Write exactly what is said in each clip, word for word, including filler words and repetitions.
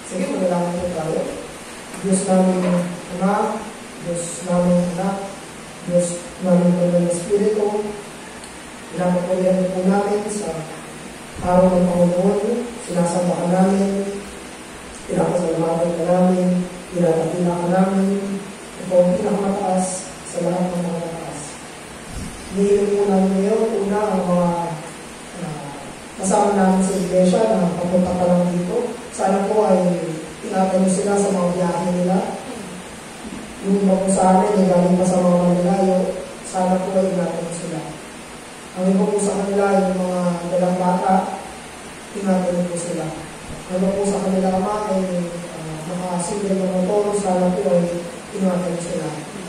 Sige, manalangin po tayo. Diyos namin Ama, Diyos namin Anak, Diyos namin Banal na Espiritu, pinapatuloyan po namin sa araw ng Panginoon, sinasamba ka namin, pinapasalamatan ka namin, pinapatila ka namin, ito ang pinakamataas sa lahat ng mga mataas. Hinihiling po namin ngayon, una ang mga uh, kasama namin sa iglesia na papunta pa lang dito. Sana po ay tinatayo sila sa mga biyahe nila. Yung iba po sa amin, ay galing pa sa mga manilayo, sana po ay tinatayo sila. Ang iba po sa kanila, yung mga dalang bata, tinatayo po sila. Ang iba po sa kanila ama ay uh, makasigil ng motor, sana po ay tinatayo sila.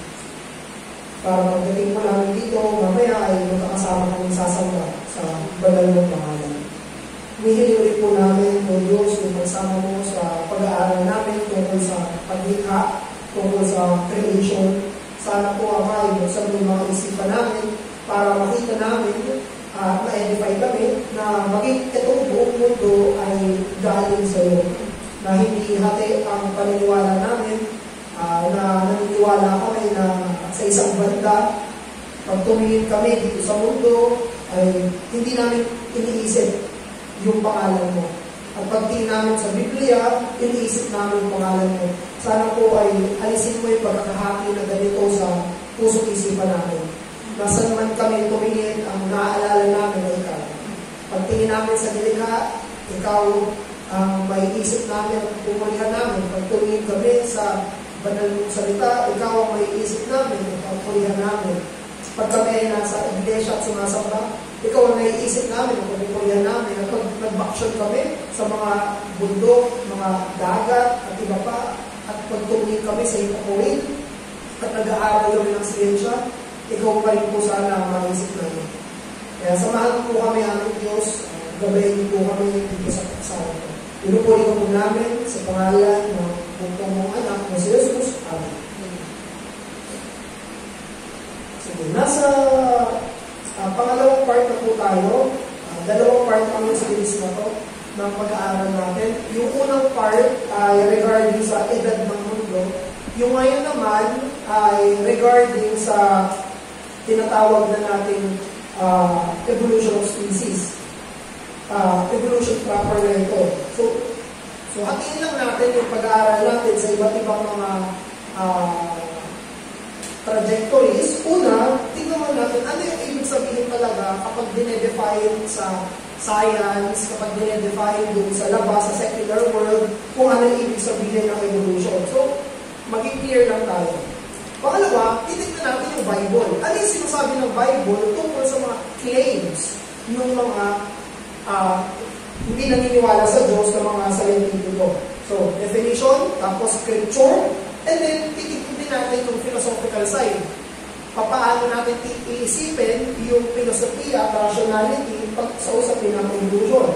Para pagdating po namin dito, mamaya ay magkakasama kami sasamba sa banal ng pangalan. Humihiling ulit po namin, O Diyos, yung pagsama mo sa pag-aaral namin tungkol sa paglikha, tungkol sa creation. Sana po, Ama, ay buksan mo yung mga isipan namin para makita namin at uh, ma-edify kami na maging itong buong mundo ay galing sa iyo. Na hindi hati ang paniniwala namin, uh, na naniniwala kami na sa isang banda, pag tumingin kami dito sa mundo, ay hindi namin iniisip yung pangalan mo. At pagtingin namin sa Biblia, iniisip namin yung pangalan mo. Sana po ay alisin mo yung pagkakahati na ganito sa puso't isipan namin. Nasaan man kami tumingin, ang naaalala namin na ikaw. Pagtingin namin sa nilikha, ikaw ang may isip namin at pumulihan namin. Pag tumingin kami sa banal mong salita, ikaw ang may isip namin at pumulihan namin. Pag kami ay nasa iglesia at sumasamba, ikaw ang naiisip namin, ang pagpupulihan namin, at pag nag-action kami sa mga bundok, mga dagat, at iba pa, at pagtumingin kami sa itakuin, at nag-aaral kami ng siyensya, ikaw pa rin po sana ang maisip namin. Kaya samahan po kami, aming Diyos, gabayin po kami dito sa pagsama ko. Pinupuli ko po namin sa pangalan ng puntong mong anak na si Jesus. Amen. Sige, nasa Uh, pangalawang part na po tayo, uh, dalawang part ang yung series na to ng pag-aaral natin. Yung unang part ay regarding sa edad ng mundo. Yung ngayon naman ay regarding sa tinatawag na nating uh, evolution of species. Uh, evolution proper na ito. So, so hatiin lang natin yung pag-aaral natin sa iba't ibang mga uh, trajectories. Una, tingnan natin ano yung ibig sabihin talaga kapag dinedefine sa science, kapag dinedefine dun sa labas, sa secular world, kung ano yung ibig sabihin ng evolution. So, maging clear lang tayo. Pangalawa, titignan natin yung Bible. Ano yung sinasabi ng Bible tungkol sa mga claims ng mga uh, hindi naniniwala sa Diyos ng mga scientifico. So, definition, tapos scripture, and then titignan natin yung philosophical side. Papaano natin iisipin yung philosophy at rationality pag sa usapin ng evolution.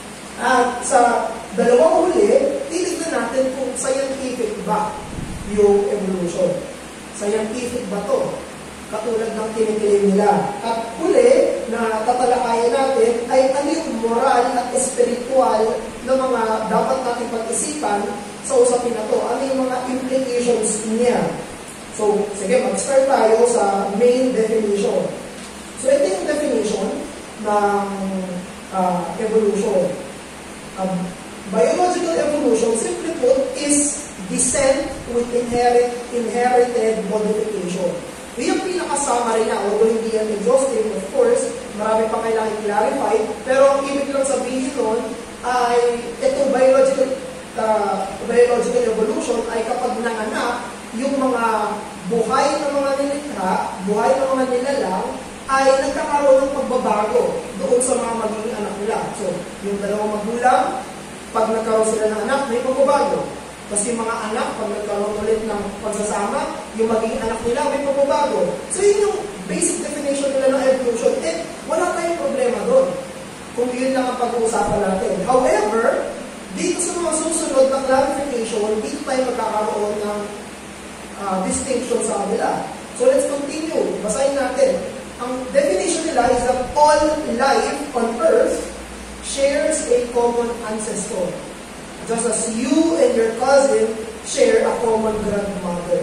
At sa dalawang huli, titignan natin kung scientific ba yung evolution. Scientific ba to? Katulad ng tinikiling nila. At huli, na tatalakayan natin ay ano yung moral at spiritual na mga dapat natin pag-isipan sa usapin na to. Ano yung mga implications niya? So, sige, mag-start tayo sa main definition. So, ito yung definition ng uh, evolution. Um, biological evolution, simply put, is descent with inherit, inherited modification. Yung pinaka-summary na, although hindi yan exhaustive, of course, marami pa kailangan i-clarify, pero ang ibig lang sabihin nun ay itong biological Uh, biological evolution ay kapag nanganak, yung mga buhay ng mga nilikha, buhay ng mga nilalang, ay nagkakaroon ng pagbabago doon sa mga magiging anak nila. So, yung dalawang magulang, pag nagkaroon sila ng anak, may pagbabago. Tapos yung mga anak, pag nagkaroon ulit ng pagsasama, yung magiging anak nila, may pagbabago. So, yun yung basic definition nila ng evolution. And wala tayong problema doon kung yun lang ang pag-uusapan natin. However, dito sa mga susunod na clarification, dito tayo magkakaroon ng uh, distinction sa kanila. So let's continue. Basahin natin. Ang definition nila is that all life on earth shares a common ancestor. just as you and your cousin share a common grandmother.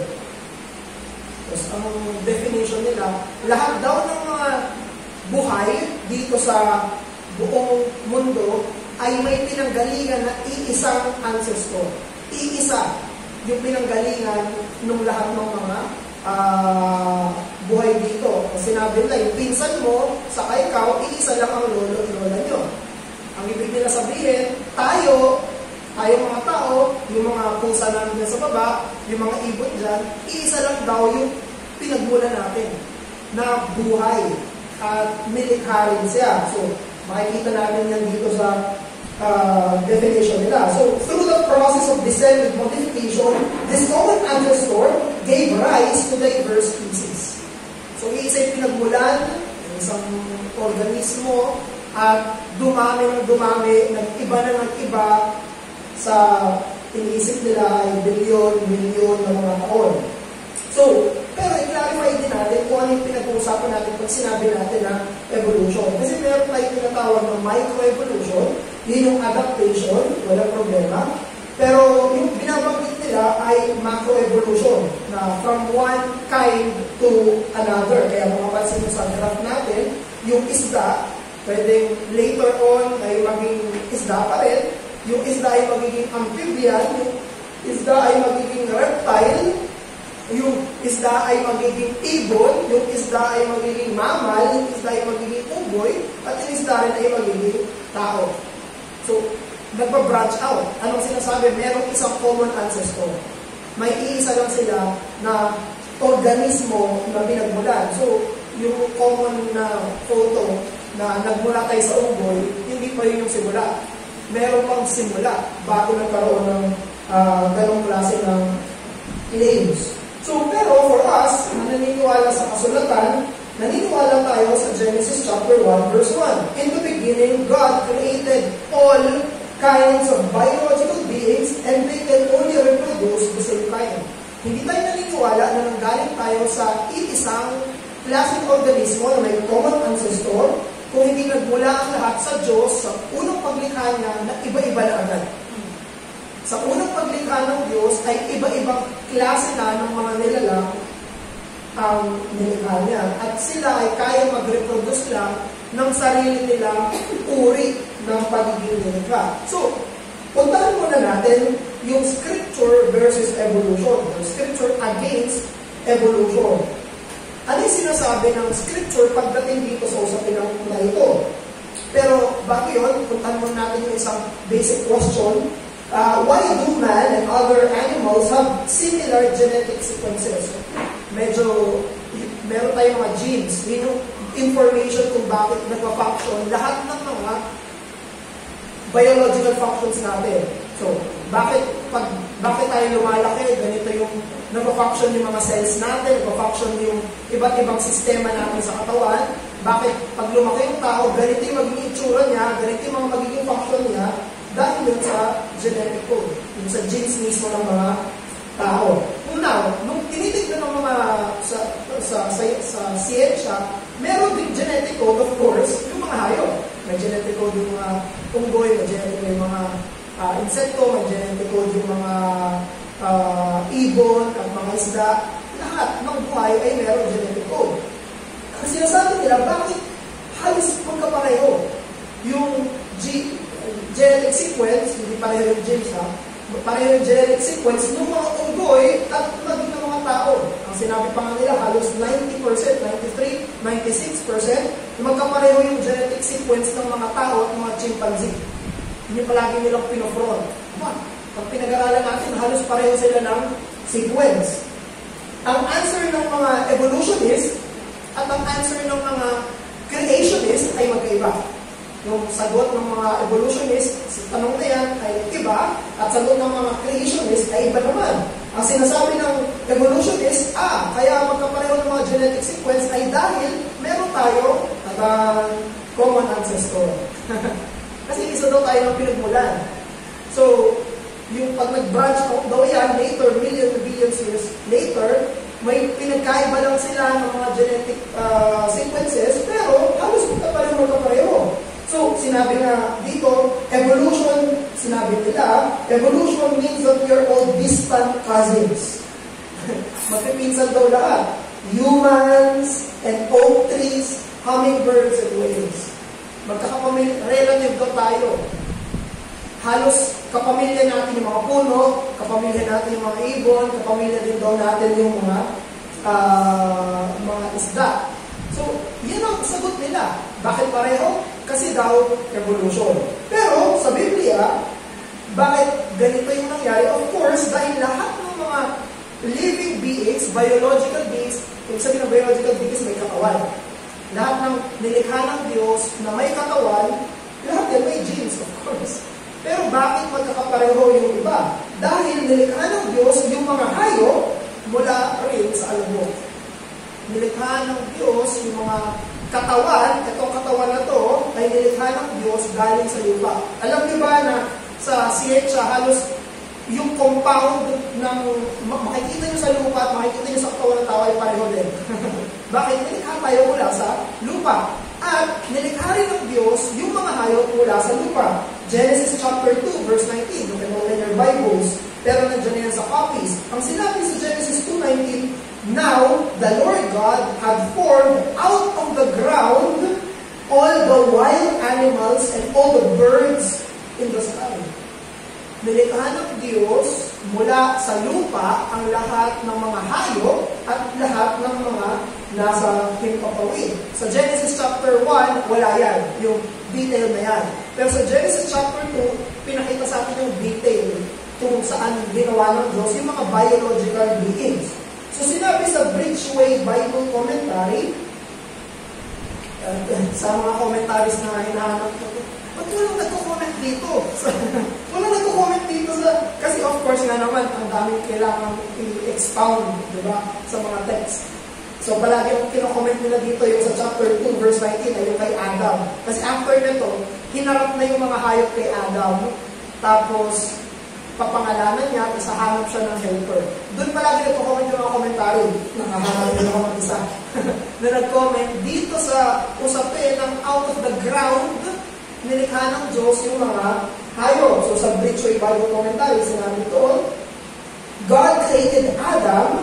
Tapos ang definition nila, lahat daw ng mga buhay dito sa buong mundo ay may pinanggalingan na iisang ancestor. Iisa yung pinanggalingan ng lahat ng mga uh, buhay dito. Sinabi nila, yung pinsan mo, saka ikaw, iisa lang ang lolo at lola nyo. Ang ibig nila sabihin, tayo, tayo mga tao, yung mga pusa namin sa baba, yung mga ibot dyan, iisa lang daw yung pinagmula natin na buhay at nilikha rin siya. So, makikita natin yan dito sa uh, definition nila. So, through the process of descent and modification, this common ancestor gave rise to diverse species. So, iisa yung pinagmulan, isang organismo, at dumami ng dumami, nag-iba na ng iba sa iniisip nila ay bilyon, milyon na mga taon. So, pero i-clarify din natin kung ano yung pinag-uusapan natin pag sinabi natin na evolution. Kasi meron tayong tinatawag ng microevolution, yun yung adaptation, walang problema. Pero yung binabanggit nila ay macroevolution, na from one kind to another. Kaya makapansin mo sa graph natin, yung isda, pwedeng later on ay maging isda pa rin, yung isda ay magiging amphibian, yung isda ay magiging reptile, yung isda ay magiging ibon, yung isda ay magiging mammal, yung isda ay magiging unggoy, at yung isda rin ay magiging tao. So, nagpa-branch out. Anong sinasabi? Merong isang common ancestor. May iisa lang sila na organismo na pinagmulan. So, yung common na photo na nagmula tayo sa unggoy, hindi pa yun yung simula. Meron pang simula bago nagkaroon ng uh, ganong klase ng claims. So, pero for us, na naniniwala sa kasulatan, naniniwala tayo sa Genesis chapter one, verse one. In the beginning, God created all kinds of biological beings and they can only reproduce the same kind. Hindi tayo naniniwala na nanggaling tayo sa iisang klaseng organismo na may common ancestor, kung hindi nagmula ang lahat sa Diyos sa unang paglikha niya na iba-iba na agad. Sa unang paglikha ng Diyos ay iba-ibang klase na ng mga nilalang ang nilikha niya. At sila ay kaya mag-reproduce lang ng sarili nilang uri ng pagiging nilikha. So, puntahan muna natin yung scripture versus evolution. Yung scripture against evolution. Ano yung sinasabi ng scripture pagdating dito sa usapin na ito? Pero bago yun, puntahan muna natin yung isang basic question. Uh, why do man and other animals have similar genetic sequences? Medyo, meron tayong mga genes, yun yung information kung bakit nagpa-function lahat ng mga biological functions natin. So, bakit pag bakit tayo lumalaki, ganito yung nagpa-function yung mga cells natin, nagpa-function yung iba't ibang sistema natin sa katawan. Bakit pag lumaki yung tao, ganito yung magiging itsura niya, ganito yung mga magiging function niya, dahil yun sa genetic code, yung sa genes mismo ng mga tao. Now, nung tinitignan ng mga sa, sa, sa, sa siyensya, meron din genetic code, of course, yung mga hayop. May genetic code yung mga unggoy, may genetic code yung mga uh, insekto, may genetic code yung mga uh, ibon at mga isda. Lahat ng buhay ay meron genetic code. Ang sinasabi nila, bakit halos magkapareho yung G genetic sequence, hindi pareho yung genes ha, pareho yung genetic sequence ng mga unggoy at maging ng mga tao. Ang sinabi pa nga nila, halos ninety percent, ninety-three, ninety-six percent, magkapareho yung genetic sequence ng mga tao at mga chimpanzee. Hindi palagi nilang pinofront. Pag pinag-aralan natin, halos pareho sila ng sequence. Ang answer ng mga evolutionist at ang answer ng mga creationist ay magkaiba. Yung sagot ng mga evolutionist sa tanong na yan ay iba, at sagot ng mga creationist ay iba naman. Ang sinasabi ng evolutionist, ah, kaya magkapareho ng mga genetic sequence ay dahil meron tayo at uh, common ancestor. Kasi isa daw tayo ng pinagmulan. So, yung pag nag-branch out daw yan, later, million, billions years later, may pinagkaiba lang sila ng mga genetic uh, sequences, pero halos magkapareho magkapareho. So, sinabi nga dito, evolution, sinabi nila, evolution means that we are all distant cousins. Magpipinsan daw lahat. Humans and oak trees, hummingbirds and whales. Magkakapamilya, relative daw tayo. Halos kapamilya natin yung mga puno, kapamilya natin yung mga ibon, kapamilya din daw natin yung mga uh, mga isda. So, yan ang sagot nila. Bakit pareho? Kasi daw evolution. Pero sa Biblia, bakit ganito yung nangyari? Of course, dahil lahat ng mga living beings, biological beings, kung sabihin ng biological beings, may katawan. Lahat ng nilikha ng Diyos na may katawan, lahat yan may genes, of course. Pero bakit magkakapareho yung iba? Dahil nilikha ng Diyos yung mga hayop mula rin sa alabok. Nilikha ng Diyos yung mga katawan, itong katawan na to, ay nilikha ng Diyos galing sa lupa. Alam niyo ba na sa siyensya, halos yung compound ng makikita nyo sa lupa at makikita nyo sa katawan ng tao ay pareho din. Bakit? Nilikha tayo mula sa lupa. At nilikha rin ng Diyos yung mga hayop mula sa lupa. Genesis chapter two, verse nineteen. You can open your Bibles. Pero nandiyan yan sa copies. Ang sinabi sa Genesis two nineteen, now the Lord God had formed out of the ground all the wild animals and all the birds in the sky. Nilikha ng Diyos mula sa lupa ang lahat ng mga hayop at lahat ng mga nasa himpapawid. Sa Genesis chapter one, wala yan, yung detail na yan. Pero sa Genesis chapter two, pinakita sa atin yung detail kung saan ginawa ng Diyos yung mga biological beings. So sinabi sa Bridgeway Bible Commentary, uh, sa mga commentaries na hinahanap ko, ba't walang nagko-comment dito? Walang nagko-comment dito sa... Kasi of course nga naman, ang daming kailangan i-expound, di ba, sa mga text. So palagi ang kino-comment nila dito yung sa chapter two, verse nineteen, ay yung kay Adam. Kasi after nito, hinarap na yung mga hayop kay Adam, tapos papangalanan niya at isahanap siya ng helper. Doon palagi nagko-comment yung mga komentary. Nakahanap din ako mag-isa. na nag-comment dito sa usapin ng out of the ground, nilikha ng Diyos yung mga hayop. So sa Bridgeway Bible Commentary, sinabi doon, God created Adam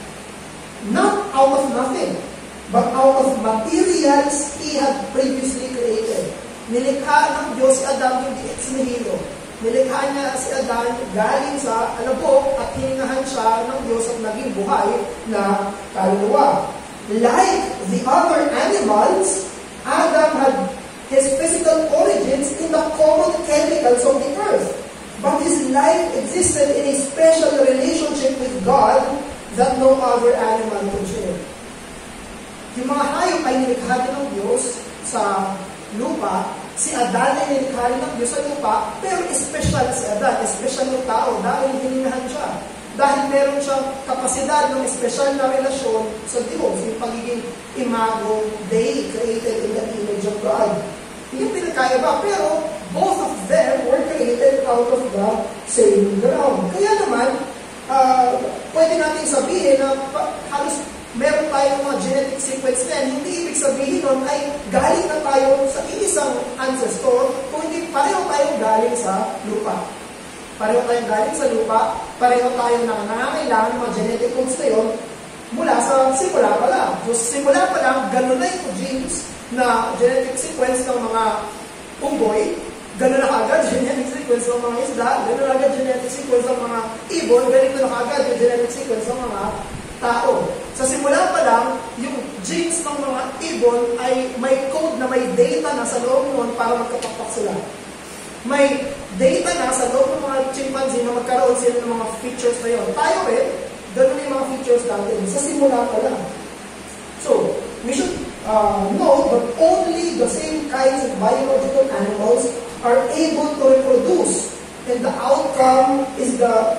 not out of nothing, but out of materials He had previously created. Nilikha ng Diyos si Adam hindi ex nihilo. Nilikha niya si Adam galing sa alabok at hiningahan siya ng Diyos at naging buhay na kaluluwa. Like the other animals, Adam had his physical origins in the common chemicals of the earth. But his life existed in a special relationship with God that no other animal could share. Yung mga hayop ay nilikha din ng Diyos sa lupa. Si Adan ay nilikha rin ng Diyos sa lupa, pero special si Adan, special yung tao dahil hiningahan siya. Dahil meron siyang kapasidad ng special na relasyon sa Diyos, yung pagiging imago Dei, created in the image of God. Hindi pinagkaiba, pero both of them were created out of the same ground. Kaya naman, uh, pwede natin sabihin na halos meron tayong mga genetic sequence din. Hindi ibig sabihin nun ay galing na tayo sa isang ancestor, kung hindi pareho tayong galing sa lupa. Pareho tayong galing sa lupa, pareho tayong nangangailangan ng mga genetic codes na yun mula sa simula pa lang. So simula pa lang, ganun na yung genes na genetic sequence ng mga unggoy, ganun na kagad genetic sequence ng mga isda, ganun na kagad genetic sequence ng mga ibon, ganito na kagad yung genetic sequence ng mga tao. Sa simula pa lang, yung genes ng mga ibon ay may code na may data na sa loob nun para magkapakpak sila. May data na sa loob ng mga chimpanzee na magkaroon sila ng mga features na yun. Tayo eh, ganun yung mga features natin. Sa simula pa lang. So, we should uh, know that only the same kinds of biological animals are able to reproduce. And the outcome is the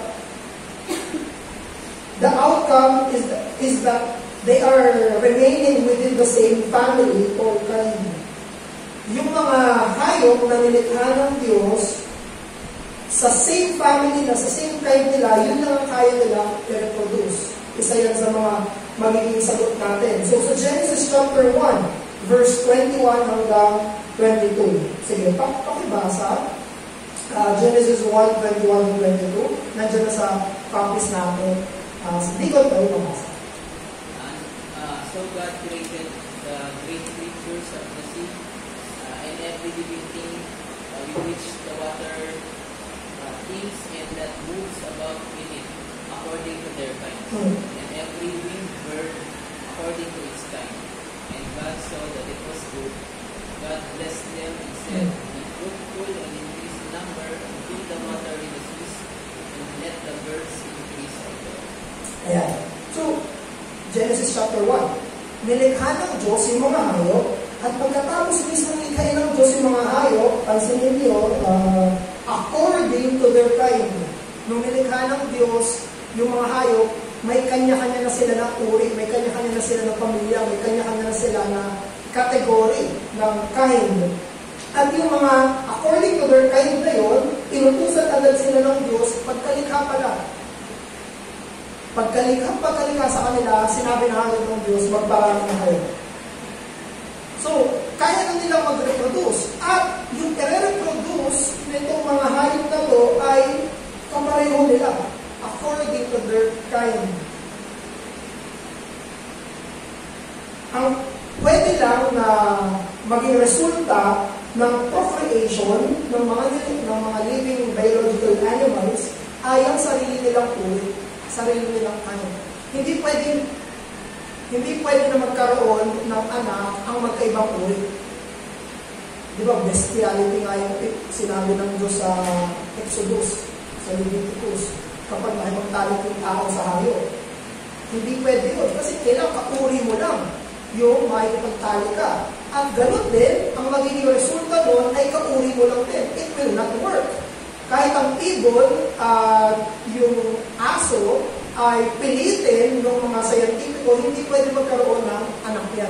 the outcome is, the, is that they are remaining within the same family or kind. Yung mga hayop na nilikha ng Diyos, sa same family na, sa same kind nila, yun lang ang kaya nila i-reproduce. Isa yan sa mga magiging sagot natin. So, sa Genesis chapter one, verse twenty-one hanggang twenty-two. Sige, pakibasa. uh, Genesis one, twenty-one to twenty-two. Nandiyan na sa copies natin. Uh, Hindi ko tayo pamasa. And, uh, so God created the great creatures of the sea uh, and every living thing uh, with which the water uh, things and that moves about in it according to their kind, Hmm. and every winged bird according to its kind. And God saw that it was good. God blessed them and said, be fruitful and increase in number, and fill the water in the seas, and let the birds increase on them. Ayan. So, Genesis chapter one. Nilikha ng Diyos yung mga hayop, at pagkatapos mismo nilikhain ng Diyos yung mga hayop, pansinin niyo, uh, according to their kind. Nung nilikha ng Diyos yung mga hayop, may kanya-kanya na sila na uri, may kanya-kanya na sila na pamilya, may kanya-kanya na sila na category ng kind. At yung mga, according to their kind na yun, inutusan agad sila ng Diyos pagkalikha pala. Pagkalikha, pagkalikha sa kanila, sinabi na agad ng Diyos, magparami na kayo. So, kaya na nilang mag-reproduce. At yung i-reproduce nitong mga hayop na to ay kapareho nila, according to their kind. Ang pwede lang na maging resulta ng procreation ng mga ng mga living biological animals ay ang sarili nilang uri, sarili nilang kind. Hindi pwedeng hindi pwede na magkaroon ng anak ang magkaibang uri. Di ba, bestiality nga yung sinabi ng Diyos sa Exodus, sa Leviticus, kapag makipagtalik yung tao sa hayop. Hindi pwede yun, kasi kailangan kauri mo lang yung makipagtalik ka. At gano'n din, ang magiging resulta nun ay kauri mo lang din. It will not work. Kahit ang ibon at uh, yung aso ay pilitin ng mga scientifico, hindi pwede magkaroon ng anak yan.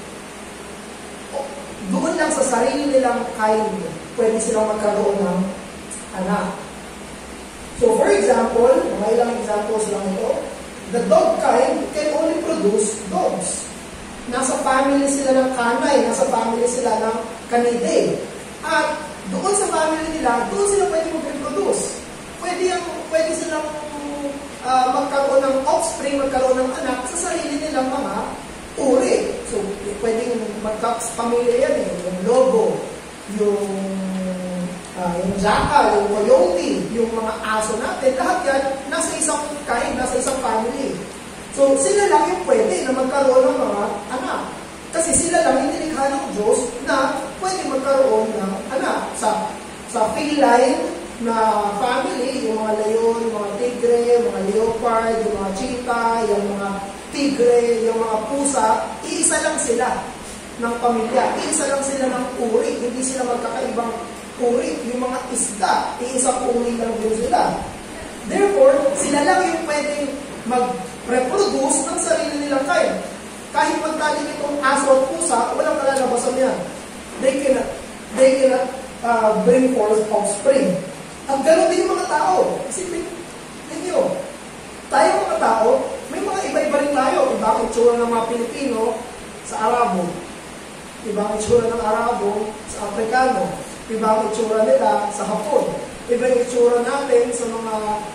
Doon lang sa sarili nilang kind, pwede silang magkaroon ng anak. So for example, mga ilang examples lang ito, the dog kind can only produce dogs. Nasa family sila ng canine, nasa family sila ng canidae. At doon sa family nila, doon sila pwede mag-reproduce. Pwede, yung, pwede silang uh, magkaroon ng offspring, magkaroon ng anak sa sarili nilang mga uri. So, pwedeng magka-pamilya yan eh. Yung lobo, yung, uh, yung jackal, yung coyote, yung mga aso natin, lahat yan nasa isang kind, nasa isang family. So, sila lang yung pwede na magkaroon ng mga anak. Kasi sila lang yung nilikha ng Diyos na pwede magkaroon ng anak. Sa, sa feline na family, yung mga leon, yung mga tigre, yung mga leopard, yung mga cheetah, yung mga tigre, yung mga pusa, iisa lang sila ng pamilya. Iisa lang sila ng uri. Hindi sila magkakaibang uri. Yung mga isda, iisang uri lang din sila. Therefore, sila lang yung pwedeng mag-reproduce ng sarili nilang kind. Kahit magtalik itong aso at pusa, walang kalalabasan yan. They cannot, they cannot uh, bring forth offspring. At gano'n din yung mga tao. Isipin ninyo, tayo mga tao, may mga iba-iba rin tayo. Iba ang itsura ng mga Pilipino sa Arabo. Iba ang itsura ng Arabo sa Afrikano. Iba ang itsura nila sa Hapon. Iba ang itsura natin sa mga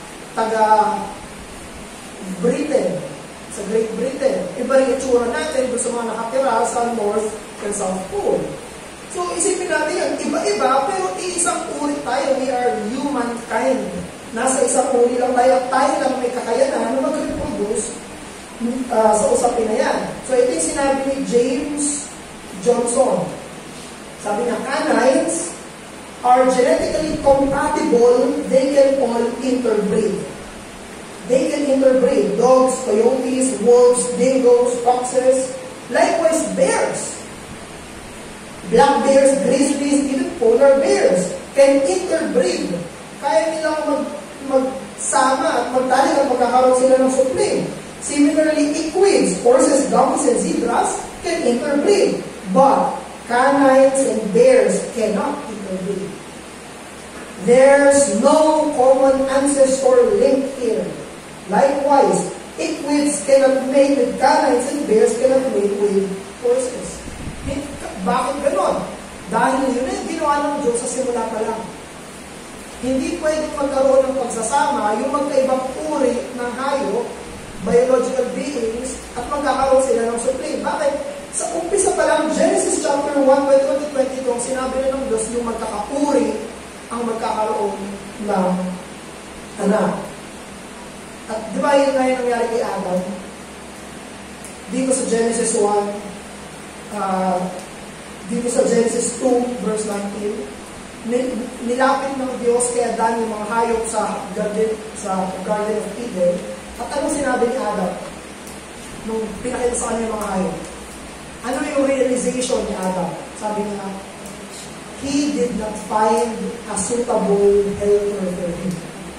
taga-Britain, sa Great Britain. Iba rin itsura natin sa mga nakatira sa North and South Pole. So, isipin natin yan, iba-iba, pero isang uri tayo. We are humankind. Nasa isang uri lang tayo, tayo lang may kakayanan na mag-reproduce uh, sa usapin na yan. So, ito yung sinabi ni James Johnson. Sabi niya, canines are genetically compatible, they can all interbreed. They can interbreed. Dogs, coyotes, wolves, dingoes, foxes, likewise bears. Black bears, grizzlies, even polar bears can interbreed. Kaya nilang mag, magsama at magtalik at magkakaroon sila ng supling. Similarly, equids, horses, donkeys, and zebras can interbreed. But canines and bears cannot interbreed. There's no common ancestor link here. Likewise, equids cannot mate with canines and bears cannot mate with horses. Bakit ganon? Dahil yun ay ginawa ng Diyos sa simula pa lang. Hindi pwedeng magkaroon ng pagsasama yung magkaibang uri ng hayop, biological beings, at magkakaroon sila ng supply. Bakit? Sa umpisa pa lang, Genesis chapter one, verse twenty to twenty-two, ang sinabi na ng Diyos yung magkakauri ang magkakaroon ng anak. At di ba yun nga yung nangyari kay Adam? Dito sa Genesis one, uh, dito sa Genesis two, verse nineteen, nilapit ng Diyos kay Adan yung mga hayop sa garden, sa Garden of Eden. At anong sinabi ni Adam nung pinakita sa kanya yung mga hayop? Ano yung realization ni Adam? Sabi niya, he did not find a suitable helper for him.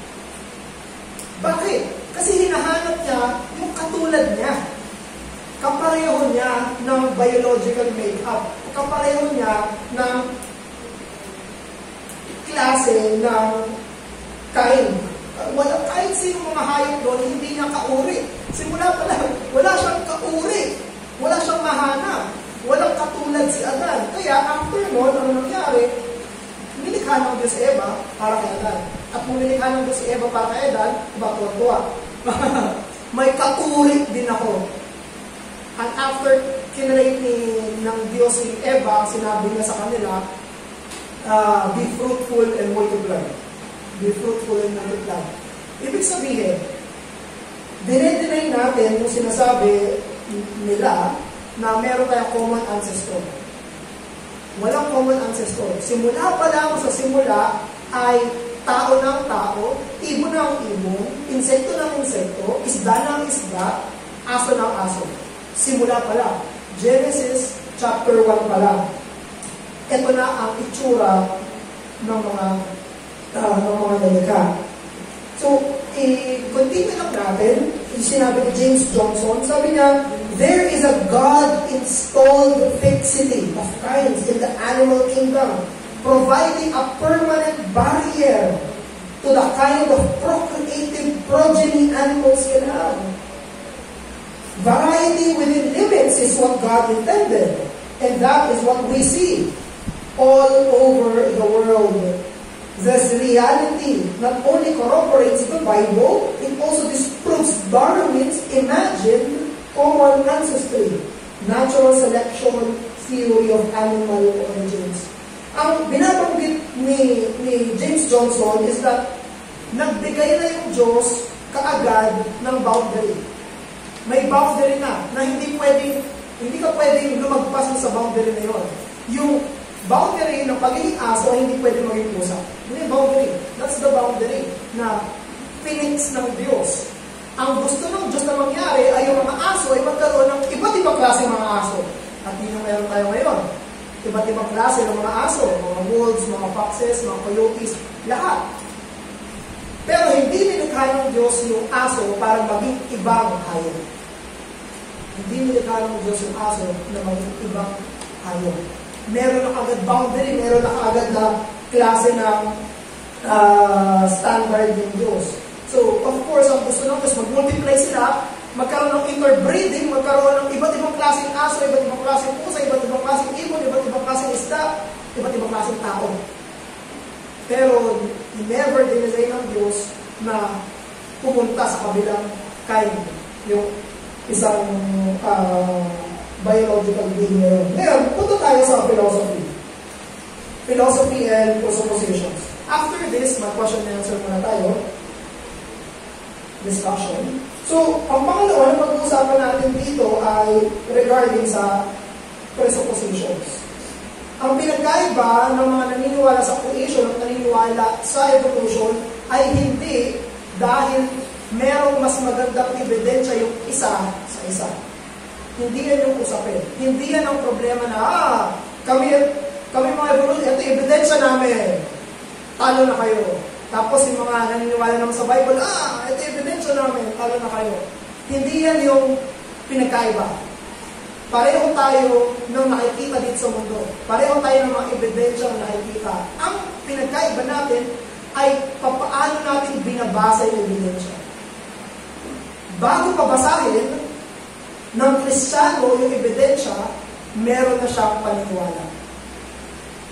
Bakit? Kasi hinahanap niya yung katulad niya. Kapareho niya ng biological makeup. Kapareho niya ng klase ng kain. Wala, kahit sino mga hayop doon, hindi niya kauri. Simula pa lang, wala siyang kauri. Wala siyang mahanap. Walang katulad si Adan. Kaya, after noon, ano nangyari? Nilikha ng Diyos si Eva para kay Adan. At kung nilikha ng Diyos si Eva para kay Adan, iba tuwa-tuwa. May kauri din ako. And after kinrate ni ng Diyos si Eva, sinabi niya sa kanila, uh, be fruitful and multiply. Be fruitful and multiply. Ibig sabihin, dinedeny natin yung sinasabi nila na meron tayong common ancestor. Walang common ancestor. Simula pa lang sa simula ay tao ng tao, ibon ng ibon, insekto ng insekto, isda ng isda, aso ng aso. Simula pa lang. Genesis chapter one pa lang. Ito na ang itsura ng mga uh, ng mga dalika. So, i-continue lang natin. Sinabi ni James Johnson, sabi niya, there is a God-installed fixity of kinds in the animal kingdom, providing a permanent barrier to the kind of procreative progeny animals can have. Variety within limits is what God intended, and that is what we see all over the world. This reality not only corroborates the Bible, it also disproves Darwin's imagined common ancestry, natural selection theory of animal origins. Ang binabanggit ni, ni James Johnson is that nagbigay na yung Diyos kaagad ng boundary. May boundary na, na hindi pwedeng, hindi ka pwedeng lumagpas sa boundary na yun. Yung boundary ng pagiging aso ay hindi pwedeng maging pusa. Hindi boundary. That's the boundary na pinix ng Diyos. Ang gusto ng Diyos na mangyari ay yung mga aso ay magkaroon ng iba't ibang klase ng mga aso. At yun ang meron tayo ngayon. Iba't ibang klase ng mga aso, mga wolves, mga foxes, mga coyotes, lahat. Pero hindi nilikha ng Diyos yung aso para maging ibang hayop. Hindi nilikha ng Diyos yung aso na maging ibang hayop. Meron na agad boundary, meron na agad na klase ng uh, standard ng Diyos. So, of course, ang gusto ng Diyos, mag-multiply sila, magkaroon ng interbreeding, magkaroon ng iba't ibang klaseng aso, iba't ibang klaseng pusa, iba't ibang klaseng ibon, iba't ibang klaseng isda, iba't ibang klaseng tao. Pero, never dinilay ng Diyos na pumunta sa kabilang kind, yung isang uh, biological being na yun. Ngayon, punta tayo sa philosophy. Philosophy and presuppositions. After this, mag-question and answer muna tayo. Discussion. So, ang pangalawa na pag-uusapan natin dito ay regarding sa presuppositions. Ang pinagkaiba ng mga naniniwala sa creation at naniniwala sa evolution ay hindi dahil merong mas magandang ebidensya yung isa sa isa. Hindi yan yung usapin. Hindi yan ang problema na, ah, kami, kami mga evolution, ito ebidensya namin. Talo na kayo. Tapos yung mga naniniwala naman sa Bible, ah, ito ebidensya namin, talo na kayo. Hindi yan yung pinagkaiba. Pareho tayo ng nakikita dito sa mundo. Pareho tayo ng mga ebidensya na nakikita. Ang pinagkaiba natin ay papaano natin binabasa yung ebidensya. Bago pabasahin ng Kristiyano yung ebidensya, meron na siyang paniniwala.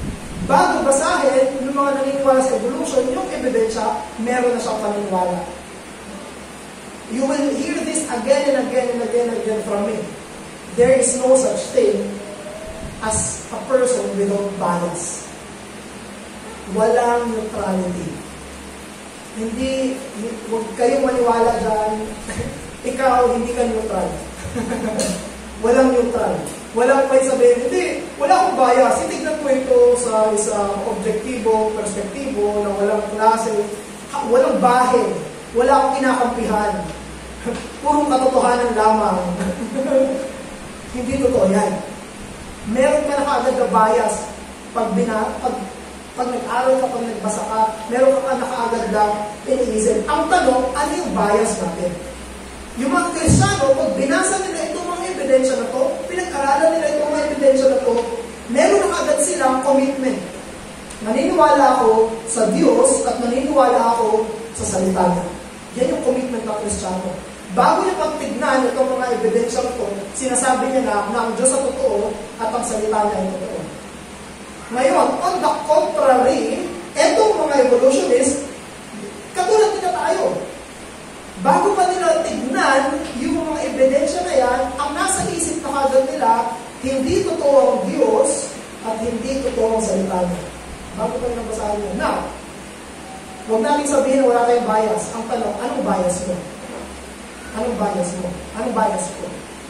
bago basahin yung mga naniniwala sa evolution, yung ebidensya, meron na siyang paniniwala. You will hear this again and again and again and again from me. There is no such thing as a person without bias. Walang neutrality. Hindi, huwag kayong maniwala dyan, ikaw hindi ka neutral. Walang neutral. Walang may sabihin, hindi, wala akong bias. Itignan ko ito sa isang objektibo, perspektibo, na walang klase, walang bahin, wala akong kinakampihan. Purong katotohanan lamang. Hindi totoo yan. Meron ka na kaagad na bias pag, bina, pag, pag nag-aral ka, pag nagbasa ka, meron ka na kaagad na iniisip. Ang tanong, ano yung bias natin? Yung mga Kristiyano, pag binasa nila itong mga ebidensya na to, pinag-aralan nila itong mga ebidensya na to, meron na kaagad silang commitment. Naniniwala ako sa Diyos at naniniwala ako sa salita niya. Yan yung commitment ng Kristiyano. Bago niya pagtignan itong mga ebidensya na to, sinasabi niya na, na ang Diyos ay totoo at ang salita niya ay totoo. Ngayon, on the contrary, itong mga evolutionists, katulad nila tayo. Bago pa nila tignan yung mga ebidensya na yan, ang nasa isip na kagad nila, hindi totoo ang Diyos at hindi totoo ang salita niya. Bago pa nila basahin niya. Now, huwag natin sabihin na wala tayong bias. Ang tanong, anong bias mo? Anong bias mo? Anong bias ko?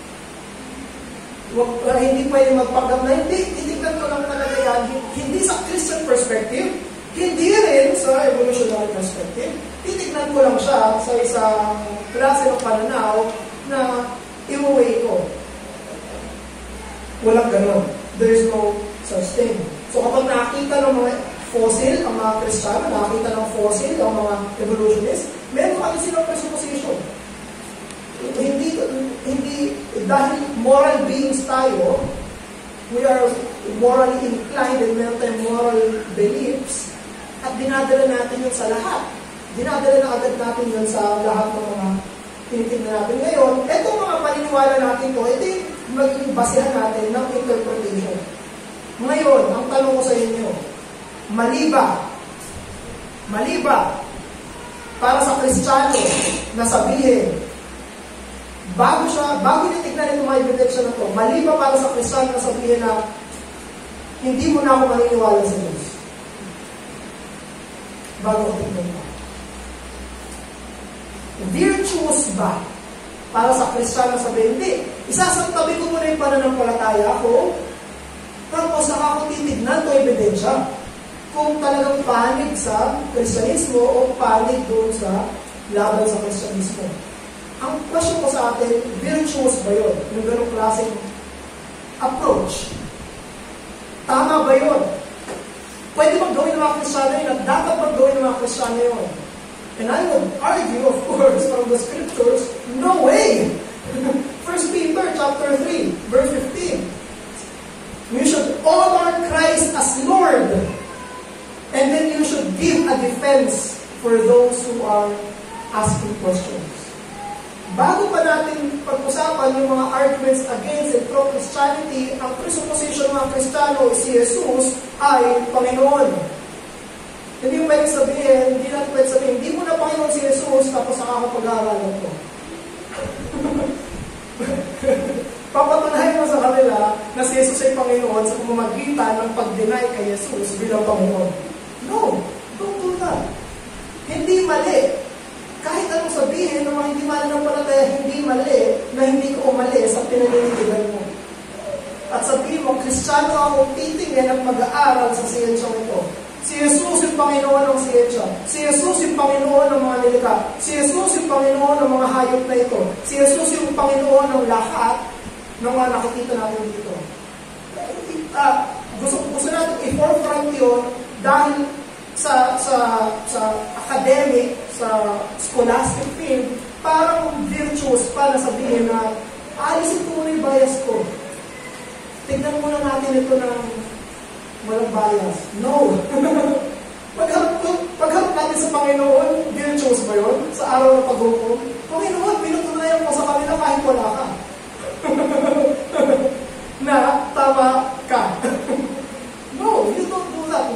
Wag, uh, hindi pwede magpanggap na hindi, titignan ko lang talaga yan, hindi sa Christian perspective, hindi rin sa evolutionary perspective, titignan ko lang siya sa isang klase ng pananaw na iuwi ko. Walang ganon. There is no such thing. So kapag nakakita ng mga fossil, ang mga Kristiyano, nakakita ng fossil, ang mga evolutionists, meron kami silang presupposition. Hindi, hindi, dahil moral beings tayo, we are morally inclined and meron tayong moral beliefs, at dinadala natin yun sa lahat. Dinadala na agad natin yun sa lahat ng mga tinitignan natin. Ngayon, itong mga paniniwala natin to, ito yung magiging basehan natin ng interpretation. Ngayon, ang tanong ko sa inyo, mali ba? Mali ba para sa Kristiyano na sabihin, bago siya, bago niya tignan itong mga ebidensya na to, mali ba para sa Kristiyano na sabihin na hindi mo na ako maniniwala sa Diyos? Bago ko tignan mo. Virtuous ba para sa Kristiyano na sabihin, hindi, isasantabi ko muna yung pananampalataya ko, tapos saka ako titignan itong ebidensya kung talagang panig sa Kristyanismo o panig doon sa laban sa Kristyanismo. Ang question ko sa atin, virtuous ba yun? Yung ganong klaseng approach. Tama ba yun? Pwede bang gawin ng mga Kristiyano yun at dapat bang gawin ng mga Kristiyano yun? And I would argue, of course, from the scriptures, no way! First Peter chapter three, verse fifteen. You should honor Christ as Lord. And then you should give a defense for those who are asking questions. Bago pa natin pag-usapan yung mga arguments against and pro Christianity, ang presupposition ng mga Kristiyano si Jesus ay Panginoon. Hindi mo pwede sabihin, hindi natin pwede sabihin, hindi mo na Panginoon si Jesus, tapos nakakapag-aaralan ko. Papatunayan mo sa kanila na si Jesus ay Panginoon sa pamamagitan ng pag-deny kay Jesus bilang Panginoon. No, don't do that. Hindi mali. Kahit anong sabihin ng mga hindi mali ng palataya, hindi mali na hindi ko umali sa pinaninigilan mo. At sabihin mo, Kristiyano ako, titingin at mag-aaral sa siyensyang ito. Si Jesus yung Panginoon ng siyensya. Si Jesus yung Panginoon ng mga nilikha. Si Jesus yung Panginoon ng mga hayop na ito. Si Jesus yung Panginoon ng lahat ng mga nakikita natin dito. Uh, gusto, gusto natin i-forefront yun dahil sa, sa, sa academic, sa scholastic field, parang virtuous pa na sabihin na aalisin ko muna yung bias ko. Tignan muna natin ito ng walang bias. No. Pagharap, pagharap natin sa Panginoon, virtuous ba yun? Sa araw ng paghukom? Panginoon, pinutunayan mo sa kanila kahit wala ka. na tama ka. No, you don't do that.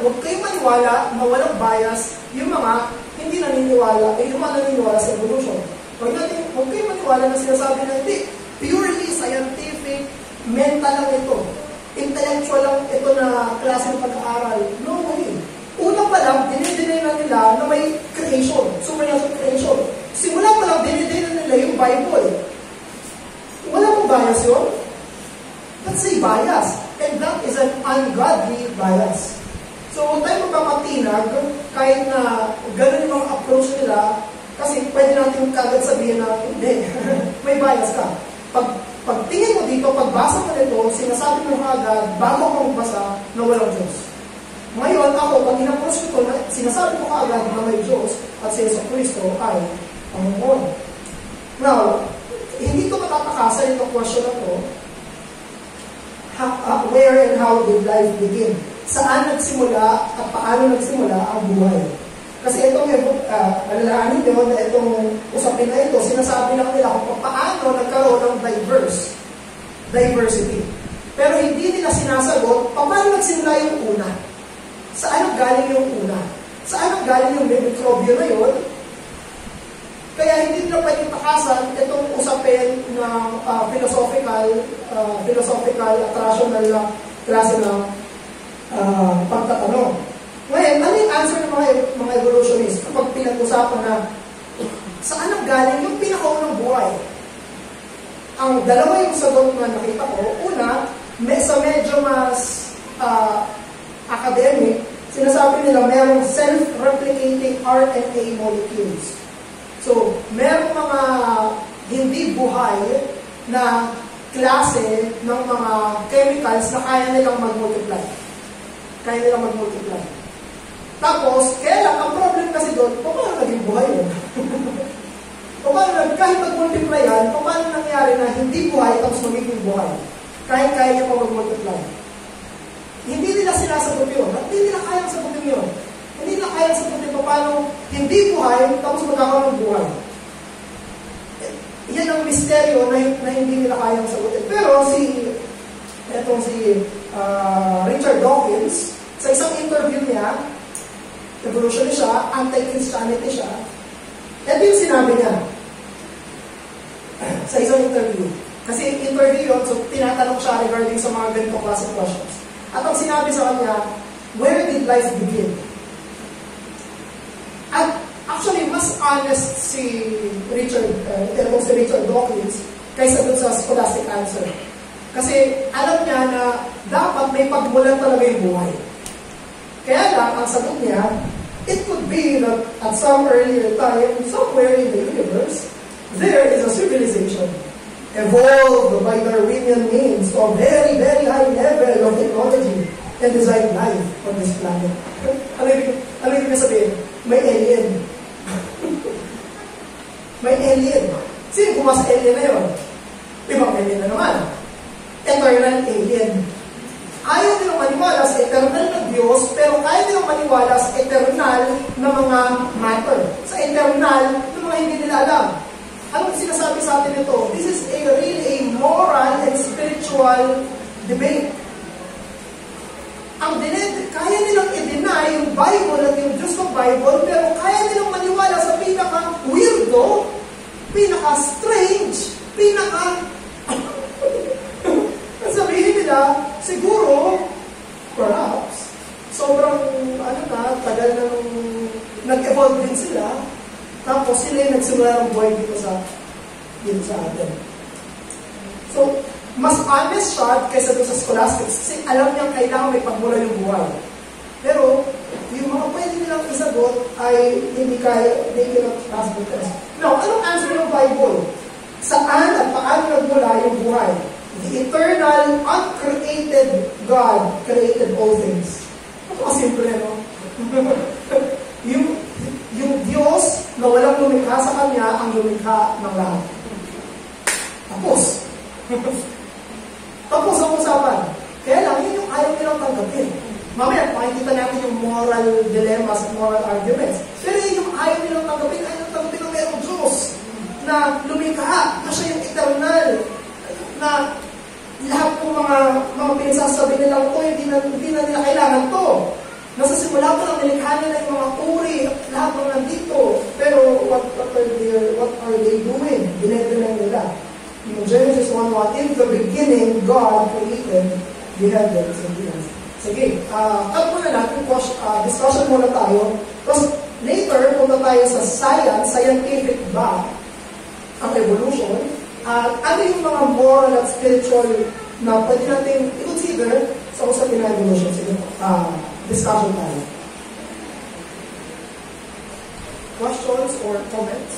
huwag kayong maniwala na walang bias yung mga hindi naniniwala, eh, yung mga naniniwala sa evolution. Huwag natin, huwag kayong maniwala na sinasabi na hindi. Purely scientific, mental lang ito. Intellectual lang ito na klase ng pag-aaral. No way. Una pa lang, dinidinay na nila na may creation, supernatural creation. Simula pa lang, dinidinay na nila yung Bible. Wala mong bias yun? That's a bias. And that is an ungodly bias. So, huwag tayo magpapatinag kahit na gano'n yung mga approach nila kasi pwede natin kagad sabihin na hindi, may bias ka. Pag, pagtingin mo dito, pagbasa mo nito, sinasabi mo agad, bago ka magbasa na walang Diyos. Ngayon, ako, pag in-approach ko ito, sinasabi ko agad na may Diyos at si Yesu Cristo ay Panginoon. Now, hindi ko matatakasan itong question na ito. Ha, uh, where and how did life begin? Saan nagsimula at paano nagsimula ang buhay? Kasi itong, uh, alalahanin nyo na itong usapin na ito, sinasabi lang nila kung paano nagkaroon ng diverse, diversity. Pero hindi nila sinasagot, paano nagsimula yung una? Saan galing yung una? Saan galing yung mikrobyo na yun? Kaya hindi nila pwedeng takasan itong usapin ng uh, philosophical, uh, philosophical at rational na klase ng uh, pagtatanong. Ngayon, ano yung answer ng mga, mga evolutionists kapag pinag-usapan na saan ang galing yung pinakaunang buhay? Ang dalawa yung sagot na nakita ko. Una, may, sa medyo mas uh, academic, sinasabi nila merong self-replicating R N A molecules. So, merong mga hindi buhay na klase ng mga chemicals na kaya nilang mag-multiply. Kaya nilang mag-multiply. Tapos, kaya lang, ang problem kasi doon, paano naging buhay yun? Paano, kahit mag-multiply yan, paano nangyari na hindi buhay tapos magiging buhay? Kahit kaya niya pa mag-multiply. Hindi nila sinasagot yun. At hindi nila kayang sagutin yun. Hindi nila kayang sagutin pa paano hindi buhay tapos magkakaroon ng buhay. Yan ang misteryo na, na hindi nila kayang sagutin. Pero si, etong si uh, Richard Dawkins, sa isang interview niya, evolutionist siya, anti-Christianity siya, ito yung sinabi niya sa isang interview. Kasi interview yun, so tinatanong siya regarding sa mga ganito class of questions. At ang sinabi sa kanya, where did life begin? At actually, mas honest si Richard, uh, itong si Richard Dawkins kaysa dun sa scholastic answer. Kasi alam niya na dapat may pagmulan talaga yung buhay. Kaya lang, ang sagot niya, it could be that at some earlier time, somewhere in the universe, there is a civilization evolved by Darwinian means of very, very high level of technology and designed life on this planet. Ano yung, ano yung sabihin? May alien. May alien. Sino kumasa alien na yun? Ibang alien na naman. Eternal alien. Ayaw nilang maniwala sa eternal na Diyos, pero kaya nilang maniwala sa eternal na mga matter. Sa eternal na mga hindi nila alam. Anong sinasabi sa atin ito? This is a really a moral and spiritual debate. Ang dined, kaya nilang i-deny yung Bible at yung Diyos ng Bible, pero kaya nilang maniwala sa pinaka-weirdo, pinaka-strange, pinaka- sabihin nila, siguro, perhaps, sobrang, ano na, tagal na nung nag-evolve din sila, tapos sila yung nagsimula ng buhay dito sa, dito sa atin. So, mas honest siya kaysa doon sa scholastics kasi alam niyang kailangan may pagmula yung buhay. Pero, yung mga pwede nilang isagot ay hindi kaya, they cannot pass the test. Now, anong answer ng Bible? Saan at paano nagmula yung buhay? The eternal, uncreated God created all things. Ito kasimple, no? yung, yung Diyos na walang lumikha sa Kanya ang lumikha ng lahat. Tapos. Tapos ang usapan. Kaya lang, yun yung ayaw nilang tanggapin. Mamaya, makikita natin yung moral dilemmas at moral arguments. Pero yun yung ayaw nilang tanggapin, ayaw nilang tanggapin ng merong Diyos na lumikha, na siya yung eternal, na lahat ng mga mga pinagsasabi nilang to, hindi na, hindi na nila kailangan to. Nasa simula pa lang, nilikha nila yung mga uri, lahat ng nandito. Pero what, what, are they, what are they doing? Dinedeny nila. In Genesis one one, in the beginning, God created the heavens and the earth. Sige, uh, cut muna natin, uh, discussion muna tayo. Tapos later, punta tayo sa science, scientific ba ang evolution, at uh, ano yung mga moral at spiritual na pwede natin i-consider sa usapin na evolution. Sige, uh, discussion tayo. Questions or comments?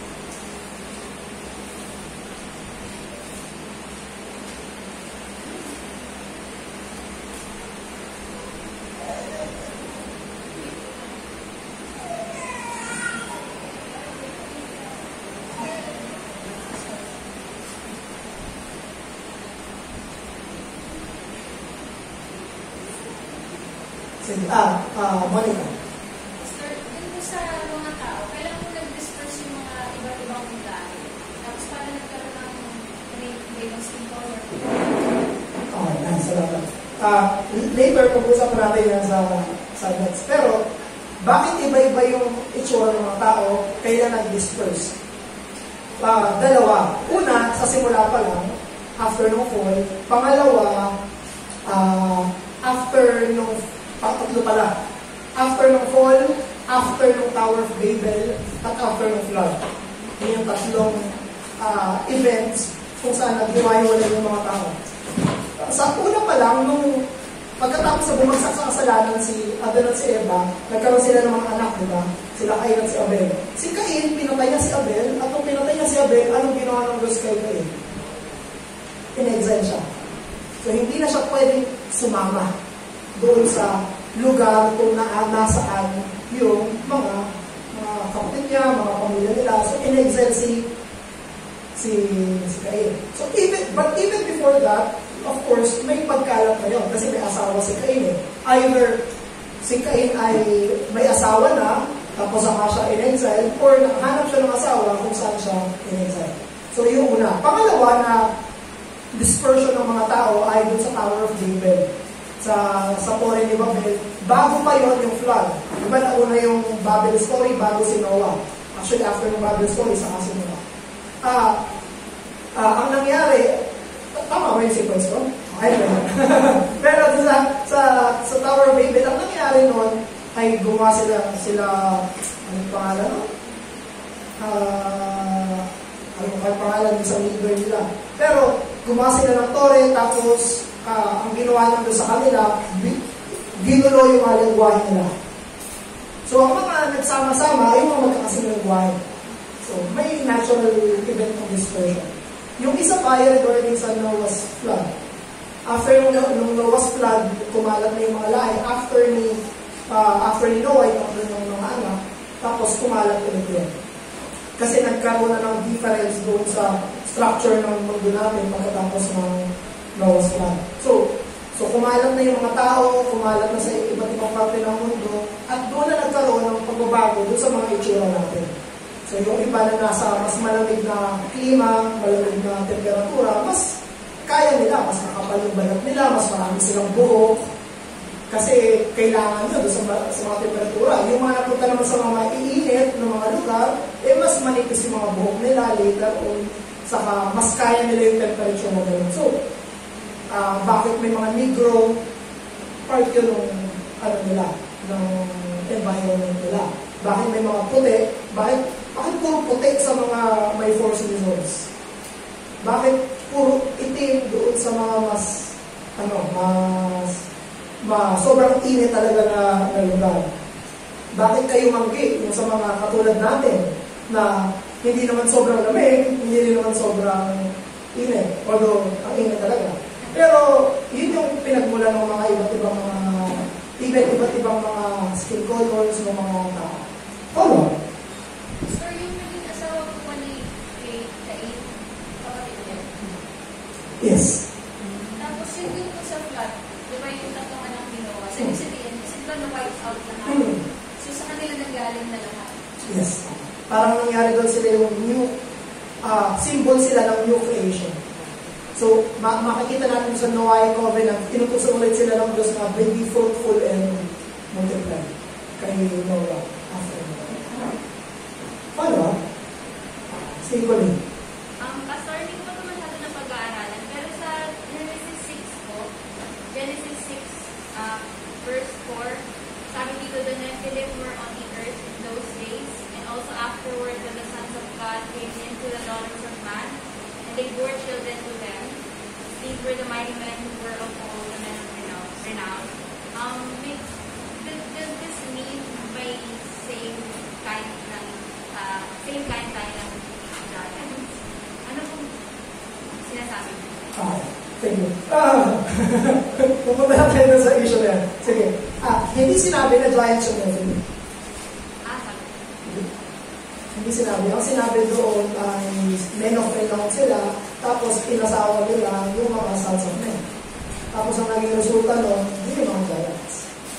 Ah, ah, Monica. Sir, dito sa mga tao, kailan mo nag-disperse yung mga iba't ibang mungkahi? Tapos parang nagkaroon ng may skin color. Okay, nice. Salamat. Ah, later, pag-usapan natin yan sa, sa next. Pero, bakit iba-iba yung itsura ng mga tao, kailan nag-disperse? Ah, dalawa. Una, sa simula pa lang, after nung fall. Pangalawa, ah, after nung Tatlo pala. After ng fall, after ng Tower of Babel, at after ng flood. Yan yung tatlong uh, events kung saan naghiwa-hiwalay yung mga tao. Sa una pa lang, nung pagkatapos sa bumagsak sa kasalanan si Adan at si Eva, nagkaroon sila ng mga anak, diba? Sila Cain at si Abel. Si Cain, pinatay niya si Abel, at nung pinatay niya si Abel, anong ginawa ng Diyos kay Cain? In-exile siya. So hindi na siya pwedeng sumama doon sa lugar kung na, nasaan yung mga, mga kapatid niya, mga pamilya nila. So, in-exile si, si, si Cain. So, even, but even before that, of course, may pagkalat na yun kasi may asawa si Cain eh. Either si Cain ay may asawa na, tapos saka siya in-exile, or nakahanap siya ng asawa kung saan siya in-exile. So, yung una. Pangalawa na dispersion ng mga tao ay dun sa Tower of Babel. sa sa Torre ni Babel, bago pa yon yung flood. Diba nauna yung Babel story bago si Noah. Actually, after yung Babel story, saka si Noah. Ah, ah, ang nangyari, tama ba yung sequence ko? Okay, pero sa, sa, sa Tower of Babel, ang nangyari noon ay gumawa sila, sila, anong pangalan no? Ah, anong pangalan sa leader nila. Pero, gumawa sila ng torre, tapos, Uh, ang ginawa nyo sa kanila, ginulo yung mga lingwahe nila. So, ang mga nagsama-sama ay yung mga magkakasin lingwahe. So, may natural event of dispersion. Yung isa pa ay regarding sa Noah's flood. After yung, yung Noah's flood, kumalat na yung mga lahi. After ni, uh, after ni Noah, yung ng mga anak, tapos kumalat ulit yun. Kasi nagkaroon na ng difference doon sa structure ng mundo natin pagkatapos ng Noah's flood. So, so kumalat na yung mga tao, kumalat na sa iba't ibang parte ng mundo, at doon na nagkaroon ng pagbabago doon sa mga itsura natin. So, yung iba na nasa mas malamig na klima, malamig na temperatura, mas kaya nila, mas nakapal yung balat nila, mas marami silang buhok, kasi kailangan nyo doon sa, sa mga temperatura. Yung mga napunta naman sa mga iinit ng mga lugar, eh mas manipis yung mga buhok nila later on, saka mas kaya nila yung temperature na gano'n. So, Uh, bakit may mga negro part yun ng ano nila, ng environment nila. Bakit may mga puti? Bakit, bakit puro puti sa mga may four seasons? Bakit puro itim doon sa mga mas ano, mas ma, sobrang init talaga na, na lugar? Bakit kayo manggi yung sa mga katulad natin na hindi naman sobrang lamig, hindi naman sobrang init, although ang init talaga. Pero, yun yung pinagmula ng mga iba't ibang mga iba't iba't ibang mga skin colors ng mga tao. Follow? Sir, yung naging asawa ko pa ni Cain, kapatid niya? Yes. Tapos, yung yung sa flood, di ba yung tatlong anak ni Noah? Sabi sabihin, kasi di ba na-wipe out lahat? Hmm. So, sa kanila nanggaling na lahat? Yes. Parang nangyari doon sila yung new, uh, symbol sila ng new creation. So, ma makikita natin sa Noahic Covenant, inutusan ulit sila ng Diyos na be fruitful and multiply kay Noah after Noah. Paano? Sige ko rin. Um, Pastor, hindi ko pa ito masyado na pag-aaralan, pero sa Genesis six po, Genesis six, uh, verse four, sabi dito, the Nephilim were on the earth in those days, and also afterward when the sons of God came into the daughters of man, and they bore children to them. These were the mighty men who were of old, the men of renown. renown. Um, does, does this mean may same kind ng, uh, same kind tayo ng giants? Ano pong sinasabi niyo? Ah, thank you. Ah, pupunta natin na sa issue na yan. Sige. Ah, hindi sinabi na giants yung Nephilim. Ah, sabi. Hindi sinabi. Ang sinabi doon ay men of renown sila, tapos pinasawa nila yung mga sons of men. Tapos ang naging resulta nun, hindi yung mga giants.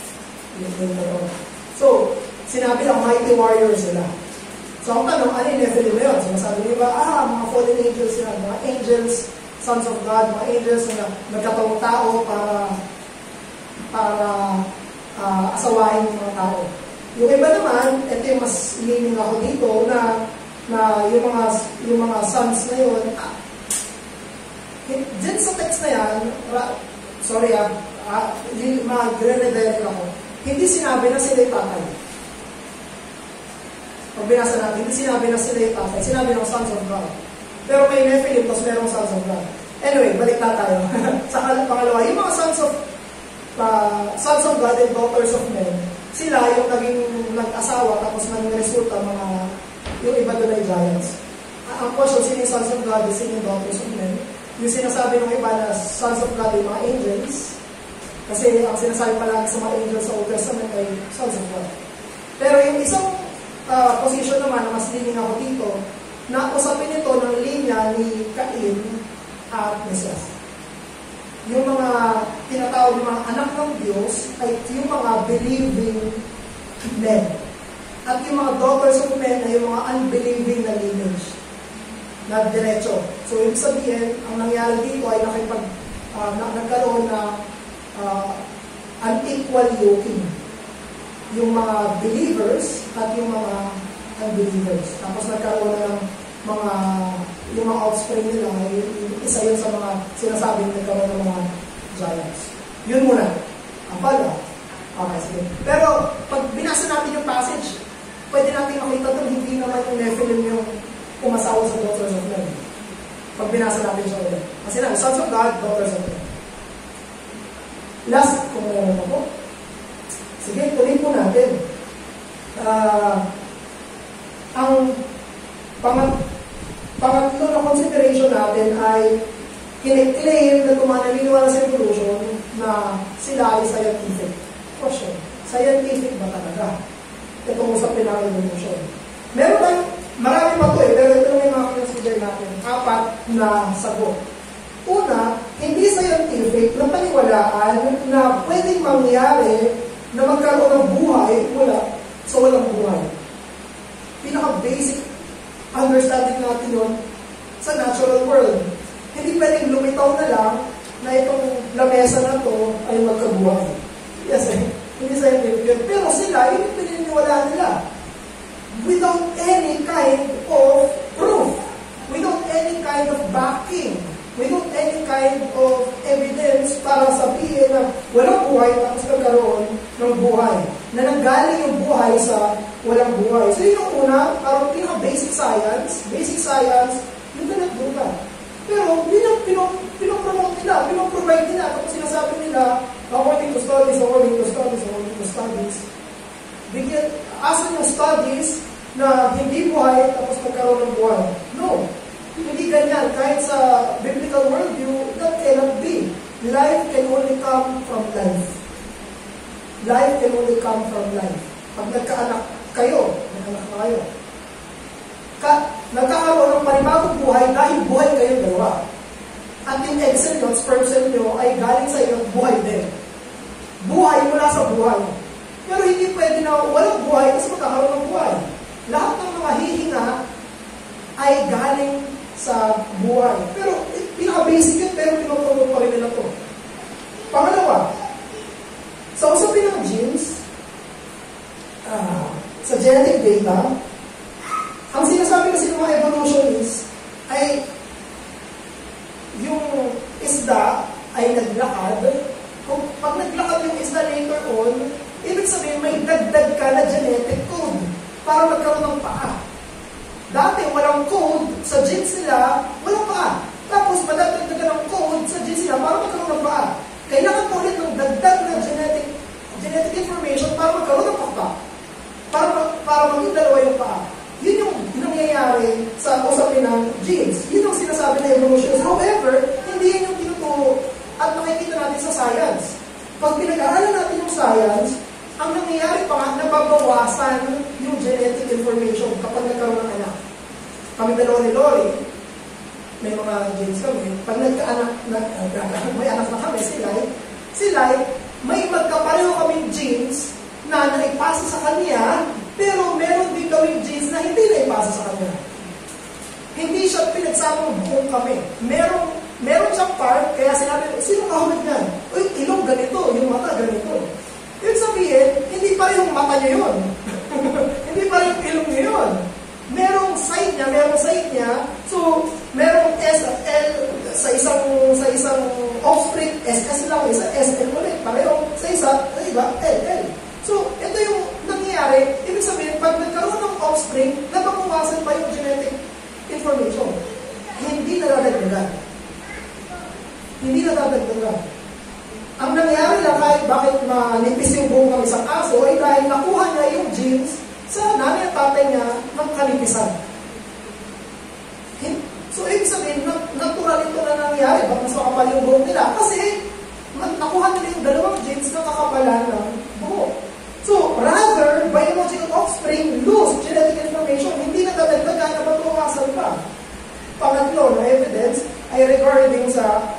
So, sinabi lang mighty warriors sila. So, ang tanong, ano yung Nephilim na yun? Sinasabi nila, ah, mga fallen angels sila, mga angels, sons of God, mga angels na nagkatawang tao para para uh, asawahin yung mga tao. Yung iba naman, ito yung mas leaning ako dito, na na yung mga yung mga sons na yun, ah, dyan sa text na yan, ra, sorry ah, ah mag-re-redirect ako, hindi sinabi na sila yung tatay. Pag binasa natin, hindi sinabi na sila yung tatay, sinabi ng sons of God. Pero may Nephilim, tapos merong sons of God. Anyway, balik na tayo. Sa pangalawa, yung mga sons of uh, sons of God and daughters of men, sila yung naging nag-asawa, tapos naging resulta mga, yung iba doon ay giants. Ang question, sino yung sons of God, sino yung daughters of men? Yung sinasabi ng iba na sons of God ay mga angels, kasi ang sinasabi pala sa mga angels sa Old Testament ay sons of God. Pero yung isang uh, position naman na mas leaning ako dito, na usapin ito ng linya ni Cain at Mesias. Yung mga tinatawag ng mga anak ng Diyos ay yung mga believing men. At yung mga daughters of men ay yung mga unbelieving na lineage, na diretso. So, ibig sabihin, ang nangyari dito ay nakipag, uh, na, nagkaroon na uh, unequal yoking. Yung mga believers at yung mga unbelievers. Tapos nagkaroon na ng mga, yung mga offspring nila, isa yun sa mga sinasabing nagkaroon ng mga giants. Yun muna. Ang pala. Okay, sige. Pero, pag binasa natin yung passage, pwede natin makita doon, hindi naman yung Nephilim yung umasawa sa daughters of men. Pag binasa natin siya ulit. Kasi na, sons of God, daughters of men. Last, kung meron ako. Sige, tuloy po natin. Uh, ang pangat, pangatlo na consideration natin ay kine-claim na tumananiniwala sa evolution na sila ay scientific. Question, scientific ba talaga? Itong usapin ng evolution. Meron tayong, marami pa ito eh, pero ito lang yung mga consider natin. Apat na sagot. Una, hindi scientific na paniwalaan na pwedeng mangyari na magkaroon ng buhay mula sa walang buhay. Pinaka-basic understanding natin yun sa natural world. Hindi pwedeng lumitaw na lang na itong lamesa na to ay magkabuhay. Yes, eh, hindi scientific. Pero sila, yun yung pininiwala nila. Without any kind of proof. Without any kind of backing. Without any kind of evidence para sabihin na walang buhay tapos nagkaroon ng buhay. Na nanggaling yung buhay sa walang buhay. So yun yung una, parang pinaka-basic science. Basic science, yung pinag-duga. Pero pinopromote nila, pinoprovide nila. Tapos sinasabi nila, according to studies, according to studies, according to studies. Bigyan, asan yung studies na hindi buhay tapos nagkaroon ng buhay? No. Hindi ganyan. Kahit sa biblical worldview, that cannot be. Life can only come from life. Life can only come from life. Pag nagkaanak kayo, nagkaanak kayo, ka, nagkakaroon ng panibagong buhay dahil buhay kayo dalawa. At yung egg cell nyo, sperm cell nyo, ay galing sa iyo, buhay din. Buhay mula sa buhay. Pero hindi pwede na walang buhay kasi magkakaroon ng buhay. Lahat ng mga hihinga ay galing sa buhay. Pero, pinaka-basic yun, pero pinopromote pa rin nila ito. Pangalawa, sa usapin ng genes, uh, sa genetic data, ang sinasabi kasi ng mga evolutionists ay yung isda ay naglakad. Kung pag naglakad yung isda later on, ibig sabihin may dagdag ka na genetic code para magkaroon ng paa. Dati walang code sa genes nila, walang paa. Tapos madagdag ka ng code sa genes nila para magkaroon ng paa. Kailangan mo ulit ng dagdag na genetic genetic information para magkaroon ng paa. Para, para maging dalawa yung paa. Yun yung nangyayari sa usapin ng genes. Yun ang sinasabi na evolution. However, hindi yun yung tinuturo at nakikita natin sa science. Pag pinag-aaralan natin yung science, ang nangyayari pa nga, nababawasan yung genetic information kapag nagkaroon ng anak. Kami dalawa ni Lori, may mga genes kami, pag nagkaanak, nag, may anak na kami, si Lai, si Lai, may magkapareho kaming genes na naipasa sa kanya, pero meron din kaming genes na hindi naipasa sa kanya. Hindi siya pinagsamang buong kami. Meron, meron siyang part, kaya sinabi, sino kahulad niyan? Uy, ilong ganito, yung mata ganito. Ibig sabihin, hindi pa rin yung mata niya yun. Hindi pa rin yung ilong niya yun. Merong side niya, merong side niya. So, merong S at L sa isang sa isang offspring, S S lang, isa S L ulit. Pareho sa isa, sa iba, L L. So, ito yung nangyayari. Ibig sabihin, pag nagkaroon ng offspring, nababawasan pa yung genetic information. Hindi nadadagdagan. Hindi nadadagdagan. Ang nangyari lang kahit bakit manipis yung buong ng isang aso ay dahil nakuha niya yung genes sa nanay at tatay niya ng kanipisan. So, ibig sabihin, natural ito na nangyari. Bakit mas makapal yung buhok nila? Kasi, nakuha nila yung dalawang genes na kakapalan ng buhok. So, rather, biological offspring lose genetic information. Hindi na dadagdagan na babawasan pa. Pangatlo na evidence ay regarding sa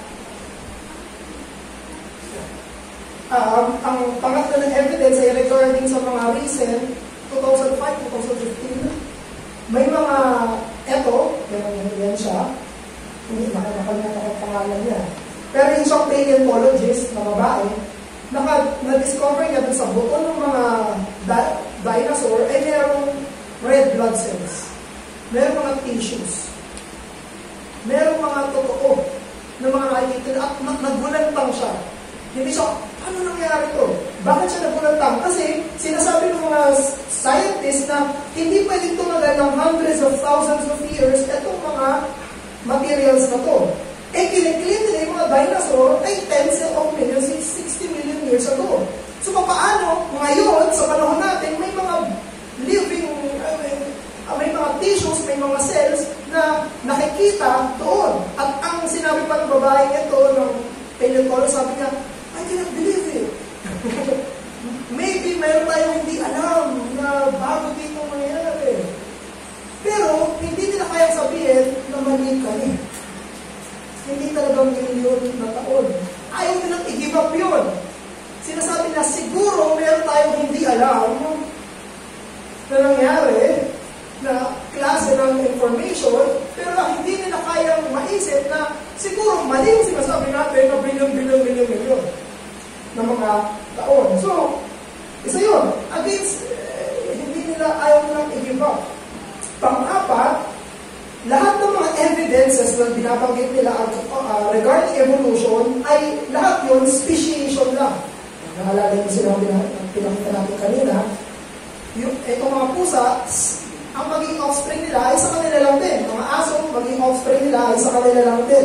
uh, ang pangatlo na evidence ay regarding sa mga recent two thousand five to twenty fifteen. May mga eto, meron yan siya. Hindi nakakalimutan ako ang pangalan niya. Pero yung siyang paleontologist na babae, na-discover niya doon sa buto ng mga di- dinosaur ay merong red blood cells. Merong mga tissues. Merong mga totoo na mga nakikita at nagulantang siya. Hindi siya, ano nangyari to? Bakit siya nagulantang? Kasi sinasabi ng mga scientists na hindi pwedeng tumagal ng hundreds of thousands of years itong mga materials na to. Eh, kiniklin nila yung mga dinosaur ay tens of millions, sixty million years ago. So, paano ngayon, sa panahon natin, may mga living, uh, may mga tissues, may mga cells na nakikita doon. At ang sinabi pa ng babae ito, ng paleontologist, sabi niya, I cannot believe it. Maybe mayroon tayong hindi alam na bago dito mangyayari. Pero, hindi nila kayang sabihin na mali kami. Hindi talagang milyon na taon. Ayaw nilang i-give up yun. Sinasabi na siguro meron tayong hindi alam na nangyari na klase ng information, pero hindi nila kayang maisip na siguro mali yung sinasabi natin na bilyon, bilyon, bilyon, bilyon na mga taon. So, isa yun. Against, eh, hindi nila ayaw nilang i-give up. Pang-apat, lahat ng mga evidences na binabanggit nila uh, regarding evolution ay lahat yun speciation lang. Nakalala yung sila pinakita natin kanina. Yung, itong mga pusa, ang maging offspring nila ay sa kanila lang din. Mga aso, maging offspring nila ay sa kanila lang din.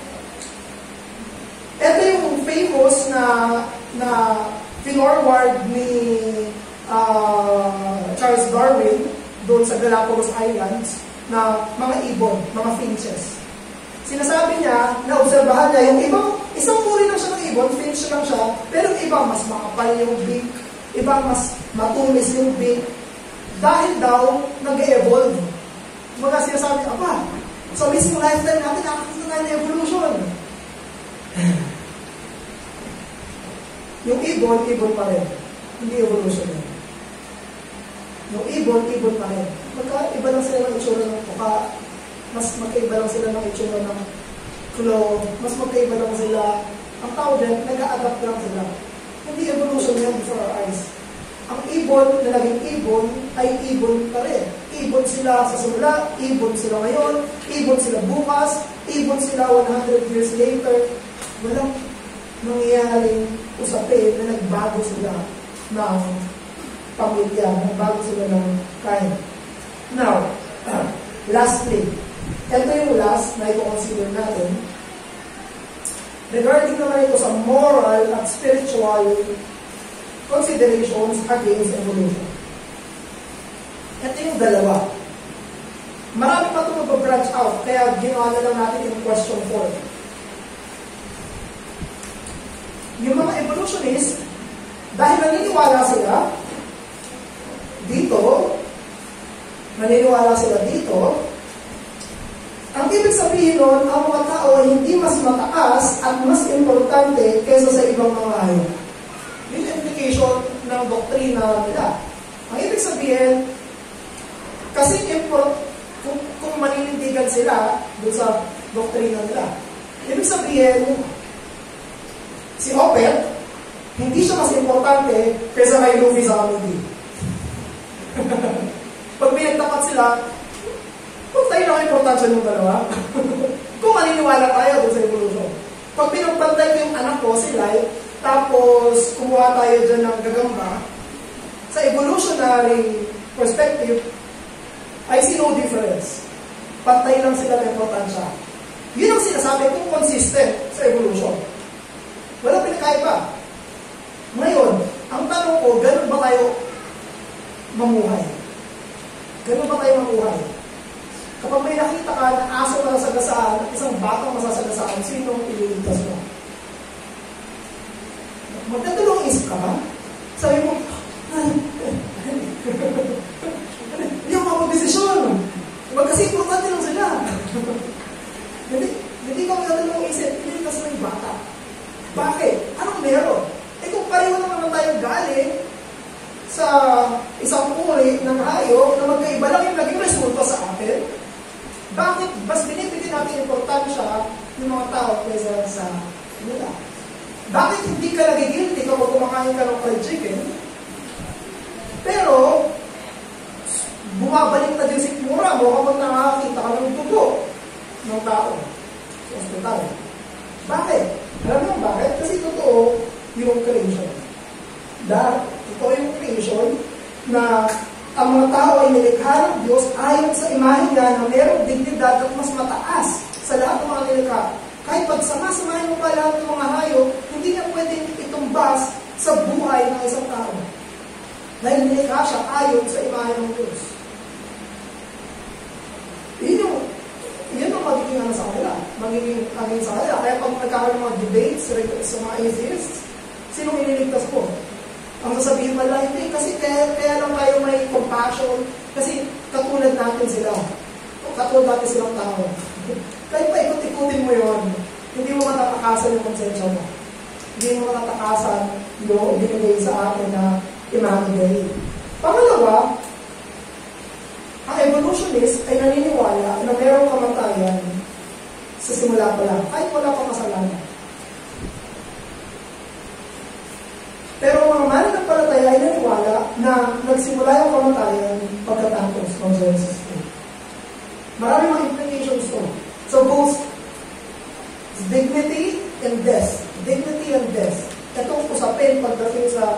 Ito yung famous na na finorward ni uh, Charles Darwin doon sa Galapagos Islands na mga ibon, mga finches. Sinasabi niya, na-obserbahan niya yung ibang, isang uri lang siya ng ibon, finch lang siya, pero yung iba mas makapal yung beak, iba mas matulis yung beak, dahil daw nag-e-evolve. Mga sinasabi, aba, sa mismo lifetime natin, nakakita tayo ng evolution. Yung ibon, ibon pa rin. Hindi evolution yun. Yung ibon, ibon pa rin. Magkaiba lang sila ng itsura ng puka, mas magkaiba lang sila ng itsura ng claw, mas magkaiba lang sila. Ang tao din, nag-a-adapt lang sila. Hindi evolution yan before our eyes. ang ibon na naging ibon ay ibon pa rin. Ibon sila sa simula, ibon sila ngayon, ibon sila bukas, ibon sila one hundred years later. Walang nangyayaring usapin na nagbago sila ng pamilya, nagbago sila ng kind. Now, uh, lastly, ito yung last na ito-consider natin. Regarding naman ito sa moral at spiritual considerations against evolution. Ito yung dalawa. Marami pa ito mag-branch out, kaya ginawa na lang natin yung question four. Yung mga evolutionists, dahil naniniwala sila dito, naniniwala sila dito, ang ibig sabihin nun, ang mga tao ay hindi mas mataas at mas importante kaysa sa ibang mga hayop. Yun yung implication ng doktrina nila. Ang ibig sabihin, kasi import, kung, kung maninindigan sila doon sa doktrina nila, ibig sabihin, si Opet, hindi siya mas importante kaysa kay Luffy sa comedy. Pag pinagtapat sila, kung tayo na ang importansya ng dalawa, kung maniniwala tayo doon sa evolution. Pag pinagbantay ko yung anak ko, si Lai, tapos kumuha tayo dyan ng gagamba, sa evolutionary perspective, I see no difference. Pantay lang sila ng importansya. Yun ang sinasabi kung consistent sa evolution. Wala pinakaiba. Ngayon, ang tanong ko, ganun ba tayo mamuhay? Ganun ba tayo mamuhay? Kapag may nakita ka ng aso na nasagasaan at isang batang masasagasaan, sino ang ililigtas mo? Magdadalawang isip ka ba? Sabi mo, hindi ako mag-desisyon. Kasi importante lang sila. Hindi, hindi ka magdadalawang isip, ililigtas mo yung bata. Bakit? Anong meron? Eh kung pareho naman tayo galing sa isang uri ng hayop na magkaiba lang yung naging resulta sa atin, bakit mas binibigyan natin importansya ng mga tao kaysa sa nila? Bakit hindi ka nagigilty kapag kumakain ka ng fried chicken, pero bumabalik na din si sikmura mo kapag nakakita ka ng dugo ng tao sa hospital? Bakit? Alam mo bakit? Kasi totoo yung creation. Dahil totoo yung creation na ang mga tao ay nilikha ng Diyos ayon sa imahe niya na mayroong dignidad at mas mataas sa lahat ng mga nilikha. Kahit pagsama-samahin mo pa lahat ng mga hayop, hindi niya pwedeng itumbas sa buhay ng isang tao. Dahil nilikha siya ayon sa imahe ng Diyos. Yun yung, yun ang magiging ano sa kanila. Magiging aging sa kanila. Kaya pag nagkakaroon ng mga debates sa mga atheists, sinong iniligtas po? Ang sasabihin pala, hindi, kasi kaya, kaya lang tayo may compassion, kasi katulad natin sila. O katulad natin silang tao. Kahit pa ikot-ikutin mo yun, hindi mo matatakasan yung konsensya mo. Hindi mo matatakasan yung binigay sa atin na imaginary. Pangalawa, ang evolutionist ay naniniwala na mayroong kamatayan sa simula pa lang, kahit wala pang kasalanan. Pero mga mananampalataya ay naniwala na nagsimula yung kamatayan pagkatapos ng Genesis two. Marami mga implications to. So both dignity and death. Dignity and death. Itong usapin pagdating sa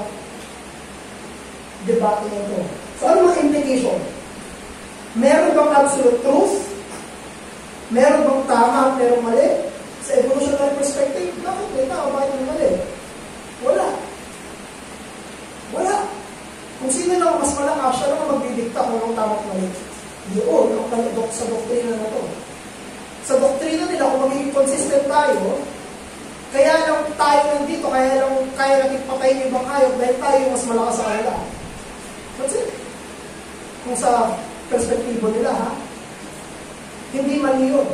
debate nito. So ano mga implication? Meron bang absolute truth? Meron bang tama at meron mali? Sa evolutionary perspective, bakit may tama, bakit may mali? Wala. Wala. Kung sino lang mas malakas, siya lang magdidikta kung anong tama at mali. Yun, ang sa doktrina na to. Sa doktrina nila, kung magiging consistent tayo, kaya lang tayo nandito, kaya lang kaya natin patayin yung ibang hayop dahil tayo mas malakas sa kanila. That's it. Kung sa perspektibo nila, ha? Hindi mali yun.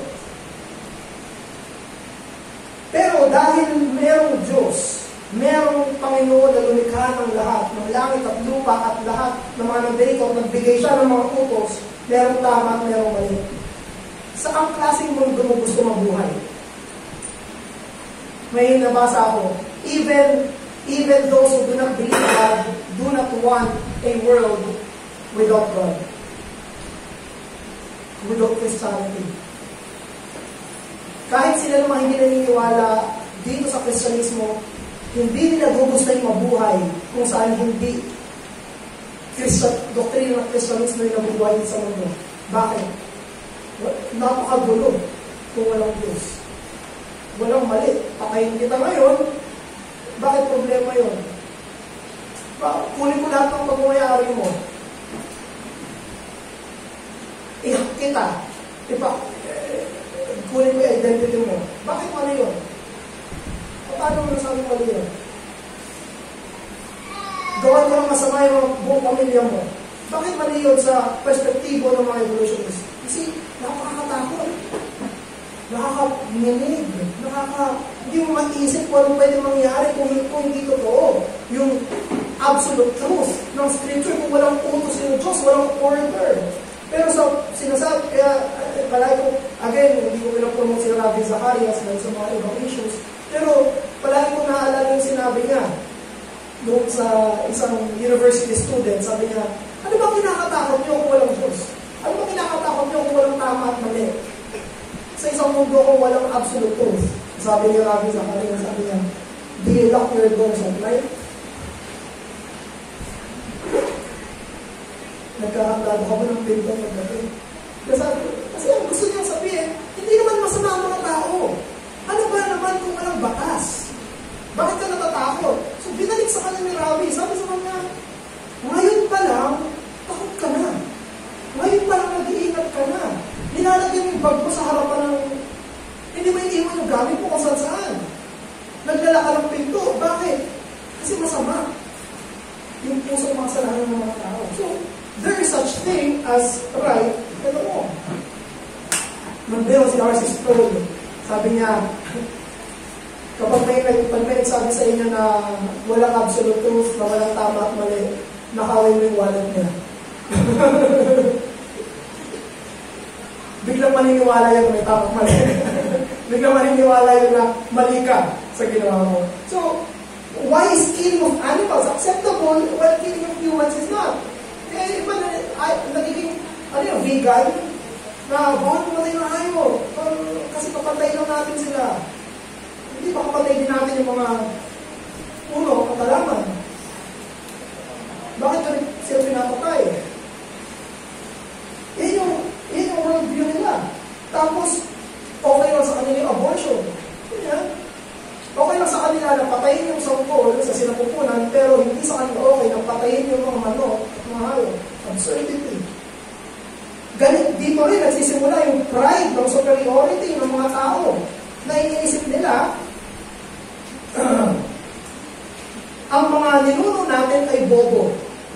Pero dahil merong Diyos, merong Panginoon na lumikha ng lahat, ng langit at lupa at lahat ng mga nagdito at nagbigay siya ng mga utos, merong tama at merong mali. Sa ang klaseng mundo mo gusto mabuhay? May nabasa ako, even even those who do not believe God do not want a world without God, without Christianity. Kahit sila naman hindi naniniwala dito sa Kristyanismo, hindi nila gusto yung mabuhay kung saan hindi Christian, doktrina ng Kristyanismo yung nabubuhay sa mundo. Bakit? Napakagulo kung walang Diyos. Walang mali. Patayin kita ngayon, bakit problema yun? Ba, kunin mo lahat ng pagmamayari mo. Iyak kita. Ipa, eh, kunin mo yung identity mo. Bakit mali yun? Paano mo nasabi mali yun? Gawan mo ng masama yung buong pamilya mo. Bakit mali yun sa perspektibo ng mga evolutionists? Kasi napakakatakot. Nakaka-minig. Nakaka... Hindi mo maisip kung anong pwede mangyari kung, kung hindi totoo. Yung absolute truth ng scripture, kung walang utos yung Diyos, walang order. Pero sa sinasabi, kaya eh, palagi ko, again, hindi ko pinapromote si Rabbi Zacharias dahil sa mga ibang issues, pero palagi ko naaalala yung sinabi niya doon sa isang university student, sabi niya, ano ba kinakatakot niyo kung walang Diyos? Ano ba kinakatakot niyo kung walang tama at mali? Sa isang mundo kung walang absolute truth. Sabi ni Rabbi Zacharias, sabi niya, do you lock your doors at night? Nagkakandado ka ba ng pinto ng gabi? Kasi, kasi ang gusto niyang sabihin, hindi naman masama ang mga tao. Ano ba naman kung walang batas? Bakit ka natatakot? So, binalik sa kanya ni Rabbi. Sabi sa kanya, ngayon pa lang, takot ka na. Ngayon pa lang, nag-iingat ka na. Nilalagyan yung bag mo sa harapan ng... Hindi mo iniwan yung gamit mo kung saan saan. Nagdala ka ng pinto. Bakit? Kasi masama. Yung puso mga salahan ng mga tao. So, there is such thing as right and wrong. Nandito si R C Sproul. Sabi niya, kapag may, pag may nagsabi sa inyo na walang absolute truth, na walang tama at mali, nakawin mo yung wallet niya. Biglang maniniwala yun may tama at mali. Biglang maniniwala yun na mali ka sa ginawa mo. So, why is killing of animals acceptable while killing of humans is not? Eh, iba na, ay, nagiging, ano yun, vegan, na bawal pumatay ng hayop, kasi papatay lang natin sila. Hindi ba kapatay din natin yung mga uno, katalaman? Bakit ka sila pinapatay? Yan yung, yan yung worldview nila. Tapos, okay lang sa kanila yung abortion. Yan. Okay lang sa kanila na patayin yung sanggol sa sinapupunan, pero hindi sa kanila okay na patayin yung mga manok at mga hayop. Absurdity. Ganit dito rin nagsisimula yung pride ng superiority ng mga tao na iniisip nila uh, ang mga ninuno natin ay bobo.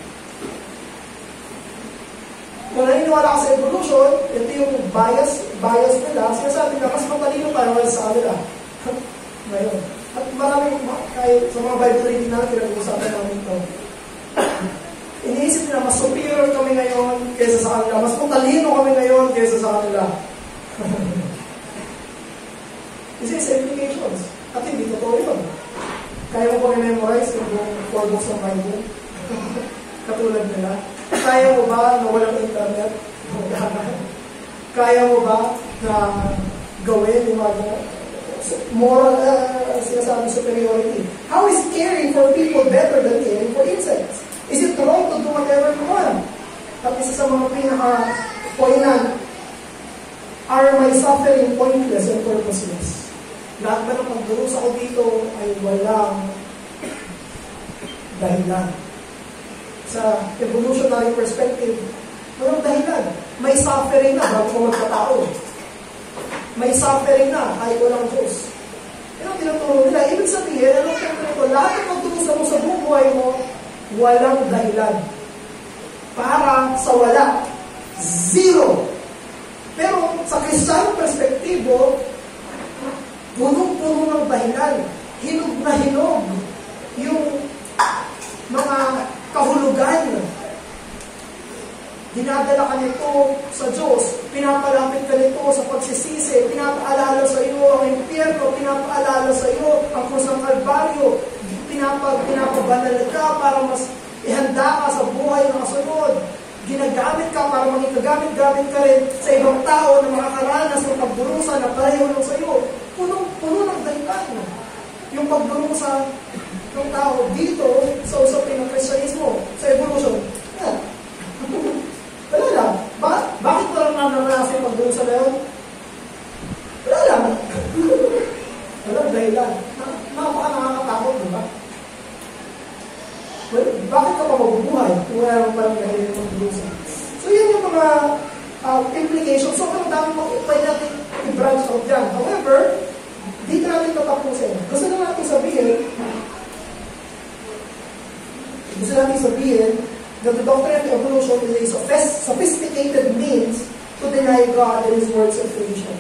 Kung naniniwala ka sa evolution, ito yung bias, bias nila, sinasabi na mas matalino para wala sa kanila. Ngayon. At maraming, kahit sa mga Bible reading natin, pinag-uusapan namin ito. Iniisip nila, mas superior kami ngayon kaysa sa kanila. Mas matalino kami ngayon kaysa sa kanila. Kasi sa implications. At hindi totoo yun. Kaya mo ba memorize yung four books ng Bible? Katulad nila. Kaya mo ba na walang internet? Kaya mo ba na gawin yung mga moral uh, sinasabi superiority? How is caring for people better than caring for insects? Is it wrong to do whatever you want? At isa sa mga pinaka-poignant, are my suffering pointless and purposeless? Lahat ba ng pagdurusa ko dito ay walang dahilan? Sa evolutionary perspective, walang dahilan. May suffering na bago mo magkatao. May suffering na kahit walang Diyos. Yan ang tinuturo nila. Ibig sabihin, ano tinuturo? Lahat ng pagdurusa mo sa buong buhay mo, walang dahilan. Para sa wala. Zero. Pero sa Kristiyanong perspektibo, punong-puno ng dahilan. Hinog na hinog. Yung mga kahulugan. Dinadala ka nito sa Diyos. Pinapalapit ka nito sa pagsisisi. Pinapaalala sa iyo ang impyerno. Pinapaalala sa iyo ang krus ng Kalbaryo. Pinapa, pinapabanal ka para mas Ihanda ka sa buhay na kasunod. Ginagamit ka para maging kagamit-gamit ka rin sa ibang tao na makakaranas ng pagdurusa na pareho lang sa iyo. Puno-puno ng dahilan. Yung pagdurusa ng tao dito sa usapin ng Kristyanismo, sa evolution. Yan. Wala lang. Ba- bakit ko lang naranasan yung pagdurusa na yun? Wala lang. Walang dahilan. Napaka nakakatakot, di ba? Well, bakit ka pa mabubuhay kung wala naman parang dahil yung pagdurusa? So, yun yung mga uh, implications. So, ang dami mong pwede natin i-branch out dyan. However, dito natin tatapusin. Gusto na natin sabihin, gusto natin sabihin that the doctrine of evolution is a sophisticated means to deny God and His words of creation.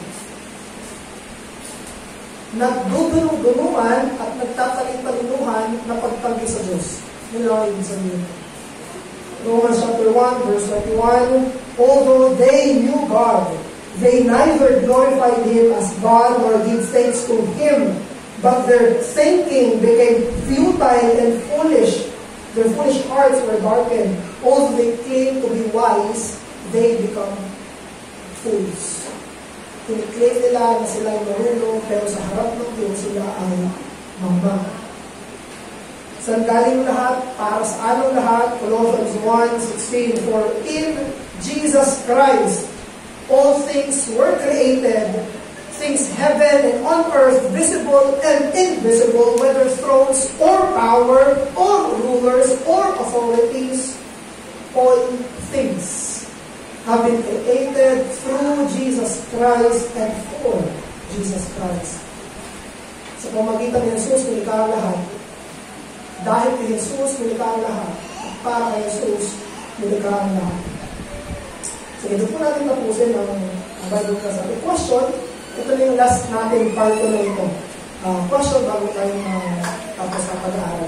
Nagdudulong-dulungan at nagtataling-talunuhan na pagtanggi sa Diyos. Yun lang ang ibig sabihin. Romans chapter one, verse twenty-one, although they knew God, they neither glorified Him as God nor gave thanks to Him, but their thinking became futile and foolish. Their foolish hearts were darkened. Although they claim to be wise, they become fools. Kiniklaim nila na sila ay marunong, pero sa harap ng Diyos sila ay mambang. Saan galing lahat? Para sa anong lahat? Colossians one sixteen, for in Jesus Christ all things were created, things heaven and on earth, visible and invisible, whether thrones or power or rulers or authorities, all things have been created through Jesus Christ and for Jesus Christ. Sa pamagitan ni Jesus, nilikha ang lahat. Dahil kay Jesus, nilikha ang lahat. At para kay Jesus, nilikha ang lahat. So, ito po natin tapusin ang Bible class. At question, ito na yung last natin part ko na ito. Uh, question bago tayo uh, tapos sa pag-aaral.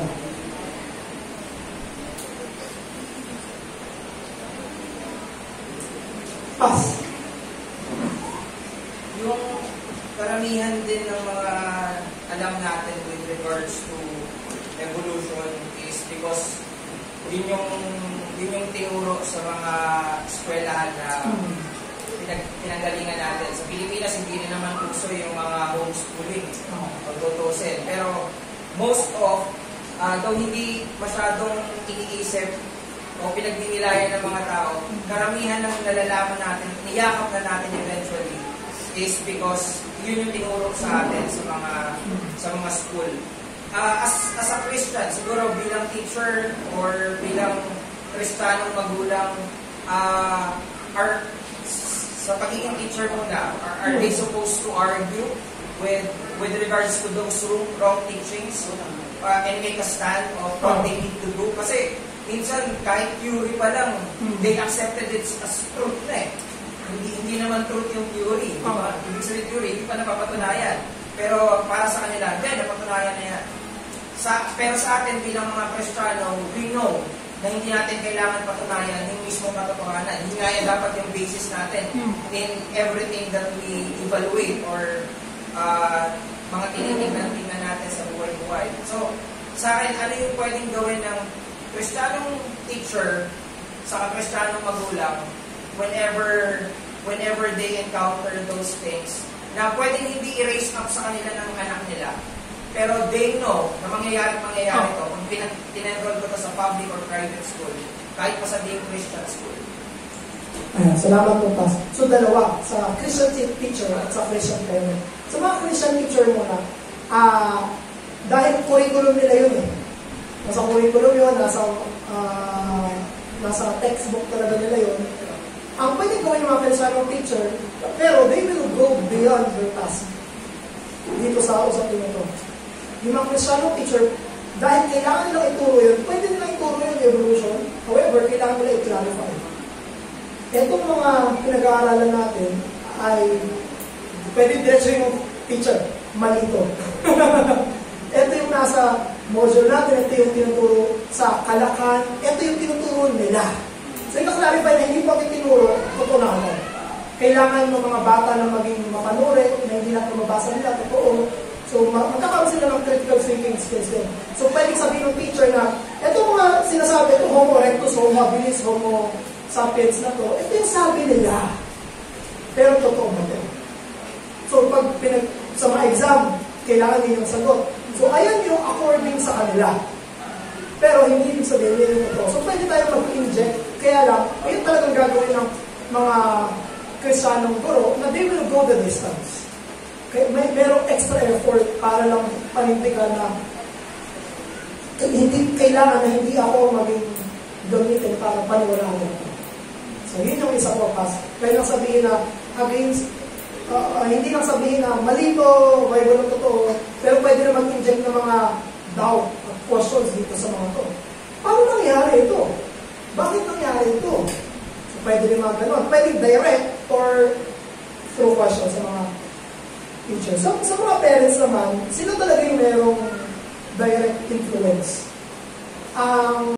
Pass. Yung karamihan din ng mga alam natin with regards to evolution is because yun yung, yun yung tinuro sa mga eskwelahan na pinag, pinanggalingan natin. Sa Pilipinas, hindi rin naman uso yung mga homeschooling o tutusin. Pero most of, uh, though hindi masyadong iniisip o pinagdinilayan ng mga tao, karamihan ng nalalaman natin, niyakap na natin eventually, is because yun yung tinuro sa atin sa mga sa mga school. Uh, as, as a Christian, siguro bilang teacher or bilang Kristiyanong magulang, uh, are, sa pagiging teacher muna, are, are they supposed to argue with with regards to those wrong teachings uh, and make a stand of what they need to do? Kasi minsan, kahit theory pa lang, hmm. they accepted it as truth na eh. Hindi, hindi naman truth yung theory. Di ba? Ibig sabihin theory, hindi pa napapatunayan. Pero para sa kanila, hindi, napatunayan na yan. Sa, pero sa atin bilang mga Kristiyano, we know na hindi natin kailangan patunayan yung mismo katotohanan. Hindi nga yan dapat yung basis natin hmm. in everything that we evaluate or uh, mga tinitingnan-tingnan natin sa buhay-buhay. So, sa akin, ano yung pwedeng gawin ng Kristiyanong teacher sa Kristiyanong magulang whenever whenever they encounter those things na pwedeng hindi erase up sa kanila ng anak nila, pero they know na mangyayari mangyayari ito kung tinenroll ko ito sa public or private school, kahit pa sa being Christian school. Ayan, salamat po, Pas. So, dalawa, sa Christian teacher at sa Christian parent. Sa mga Christian teacher muna, ah, dahil curriculum nila yun eh. Nasa curriculum yun, nasa, uh, nasa textbook talaga nila yun. Ang pwede gawin ng mga Kristiyanong teacher, pero they will go beyond their task. Dito sa usapin ito. Yung mga Kristiyanong teacher, dahil kailangan nilang ituro yun, pwede nilang ituro yung evolution, however, kailangan nila i-clarify. Itong mga pinag-aaralan natin ay pwede diretso yung teacher, mali ito. Ito yung nasa module natin, ito yung tinuturo sa Kalakan, ito yung tinuturo nila. So, ika-clarify na hindi po tinuro, totoo na ako. Kailangan ng mga bata na maging mapanuri, na hindi na mabasa nila, totoo. So, magkakaroon sila ng critical thinking skills din. So, pwedeng sabihin ng teacher na, ito mga sinasabi ito, Homo erectus, Homo habilis, Homo sapiens na to, ito yung sabi nila. Pero totoo ba ito? So, pag pinag, sa mga exam, kailangan din yung sagot. So, ayan yung according sa kanila. Pero hindi ibig sabihin yun yung totoo. So, pwede tayo mag-inject. Kaya lang, ayun talagang gagawin ng mga Kristiyanong guro na they will go the distance. Kaya may merong extra effort para lang panindigan na hindi, kailangan na hindi ako maging gamitin para paniwalaan ito. So, yun yung isa ko pas. Pwede lang sabihin na against, uh, uh, hindi lang sabihin na malito, Bible ng totoo, pero pwede na mag-inject ng mga doubt at questions dito sa mga to. Paano nangyari ito? Bakit nangyari ito? So, pwede rin mga ganun. Pwede direct or through questions sa mga teachers. So, sa mga parents naman, sila talaga yung merong direct influence. Ang um,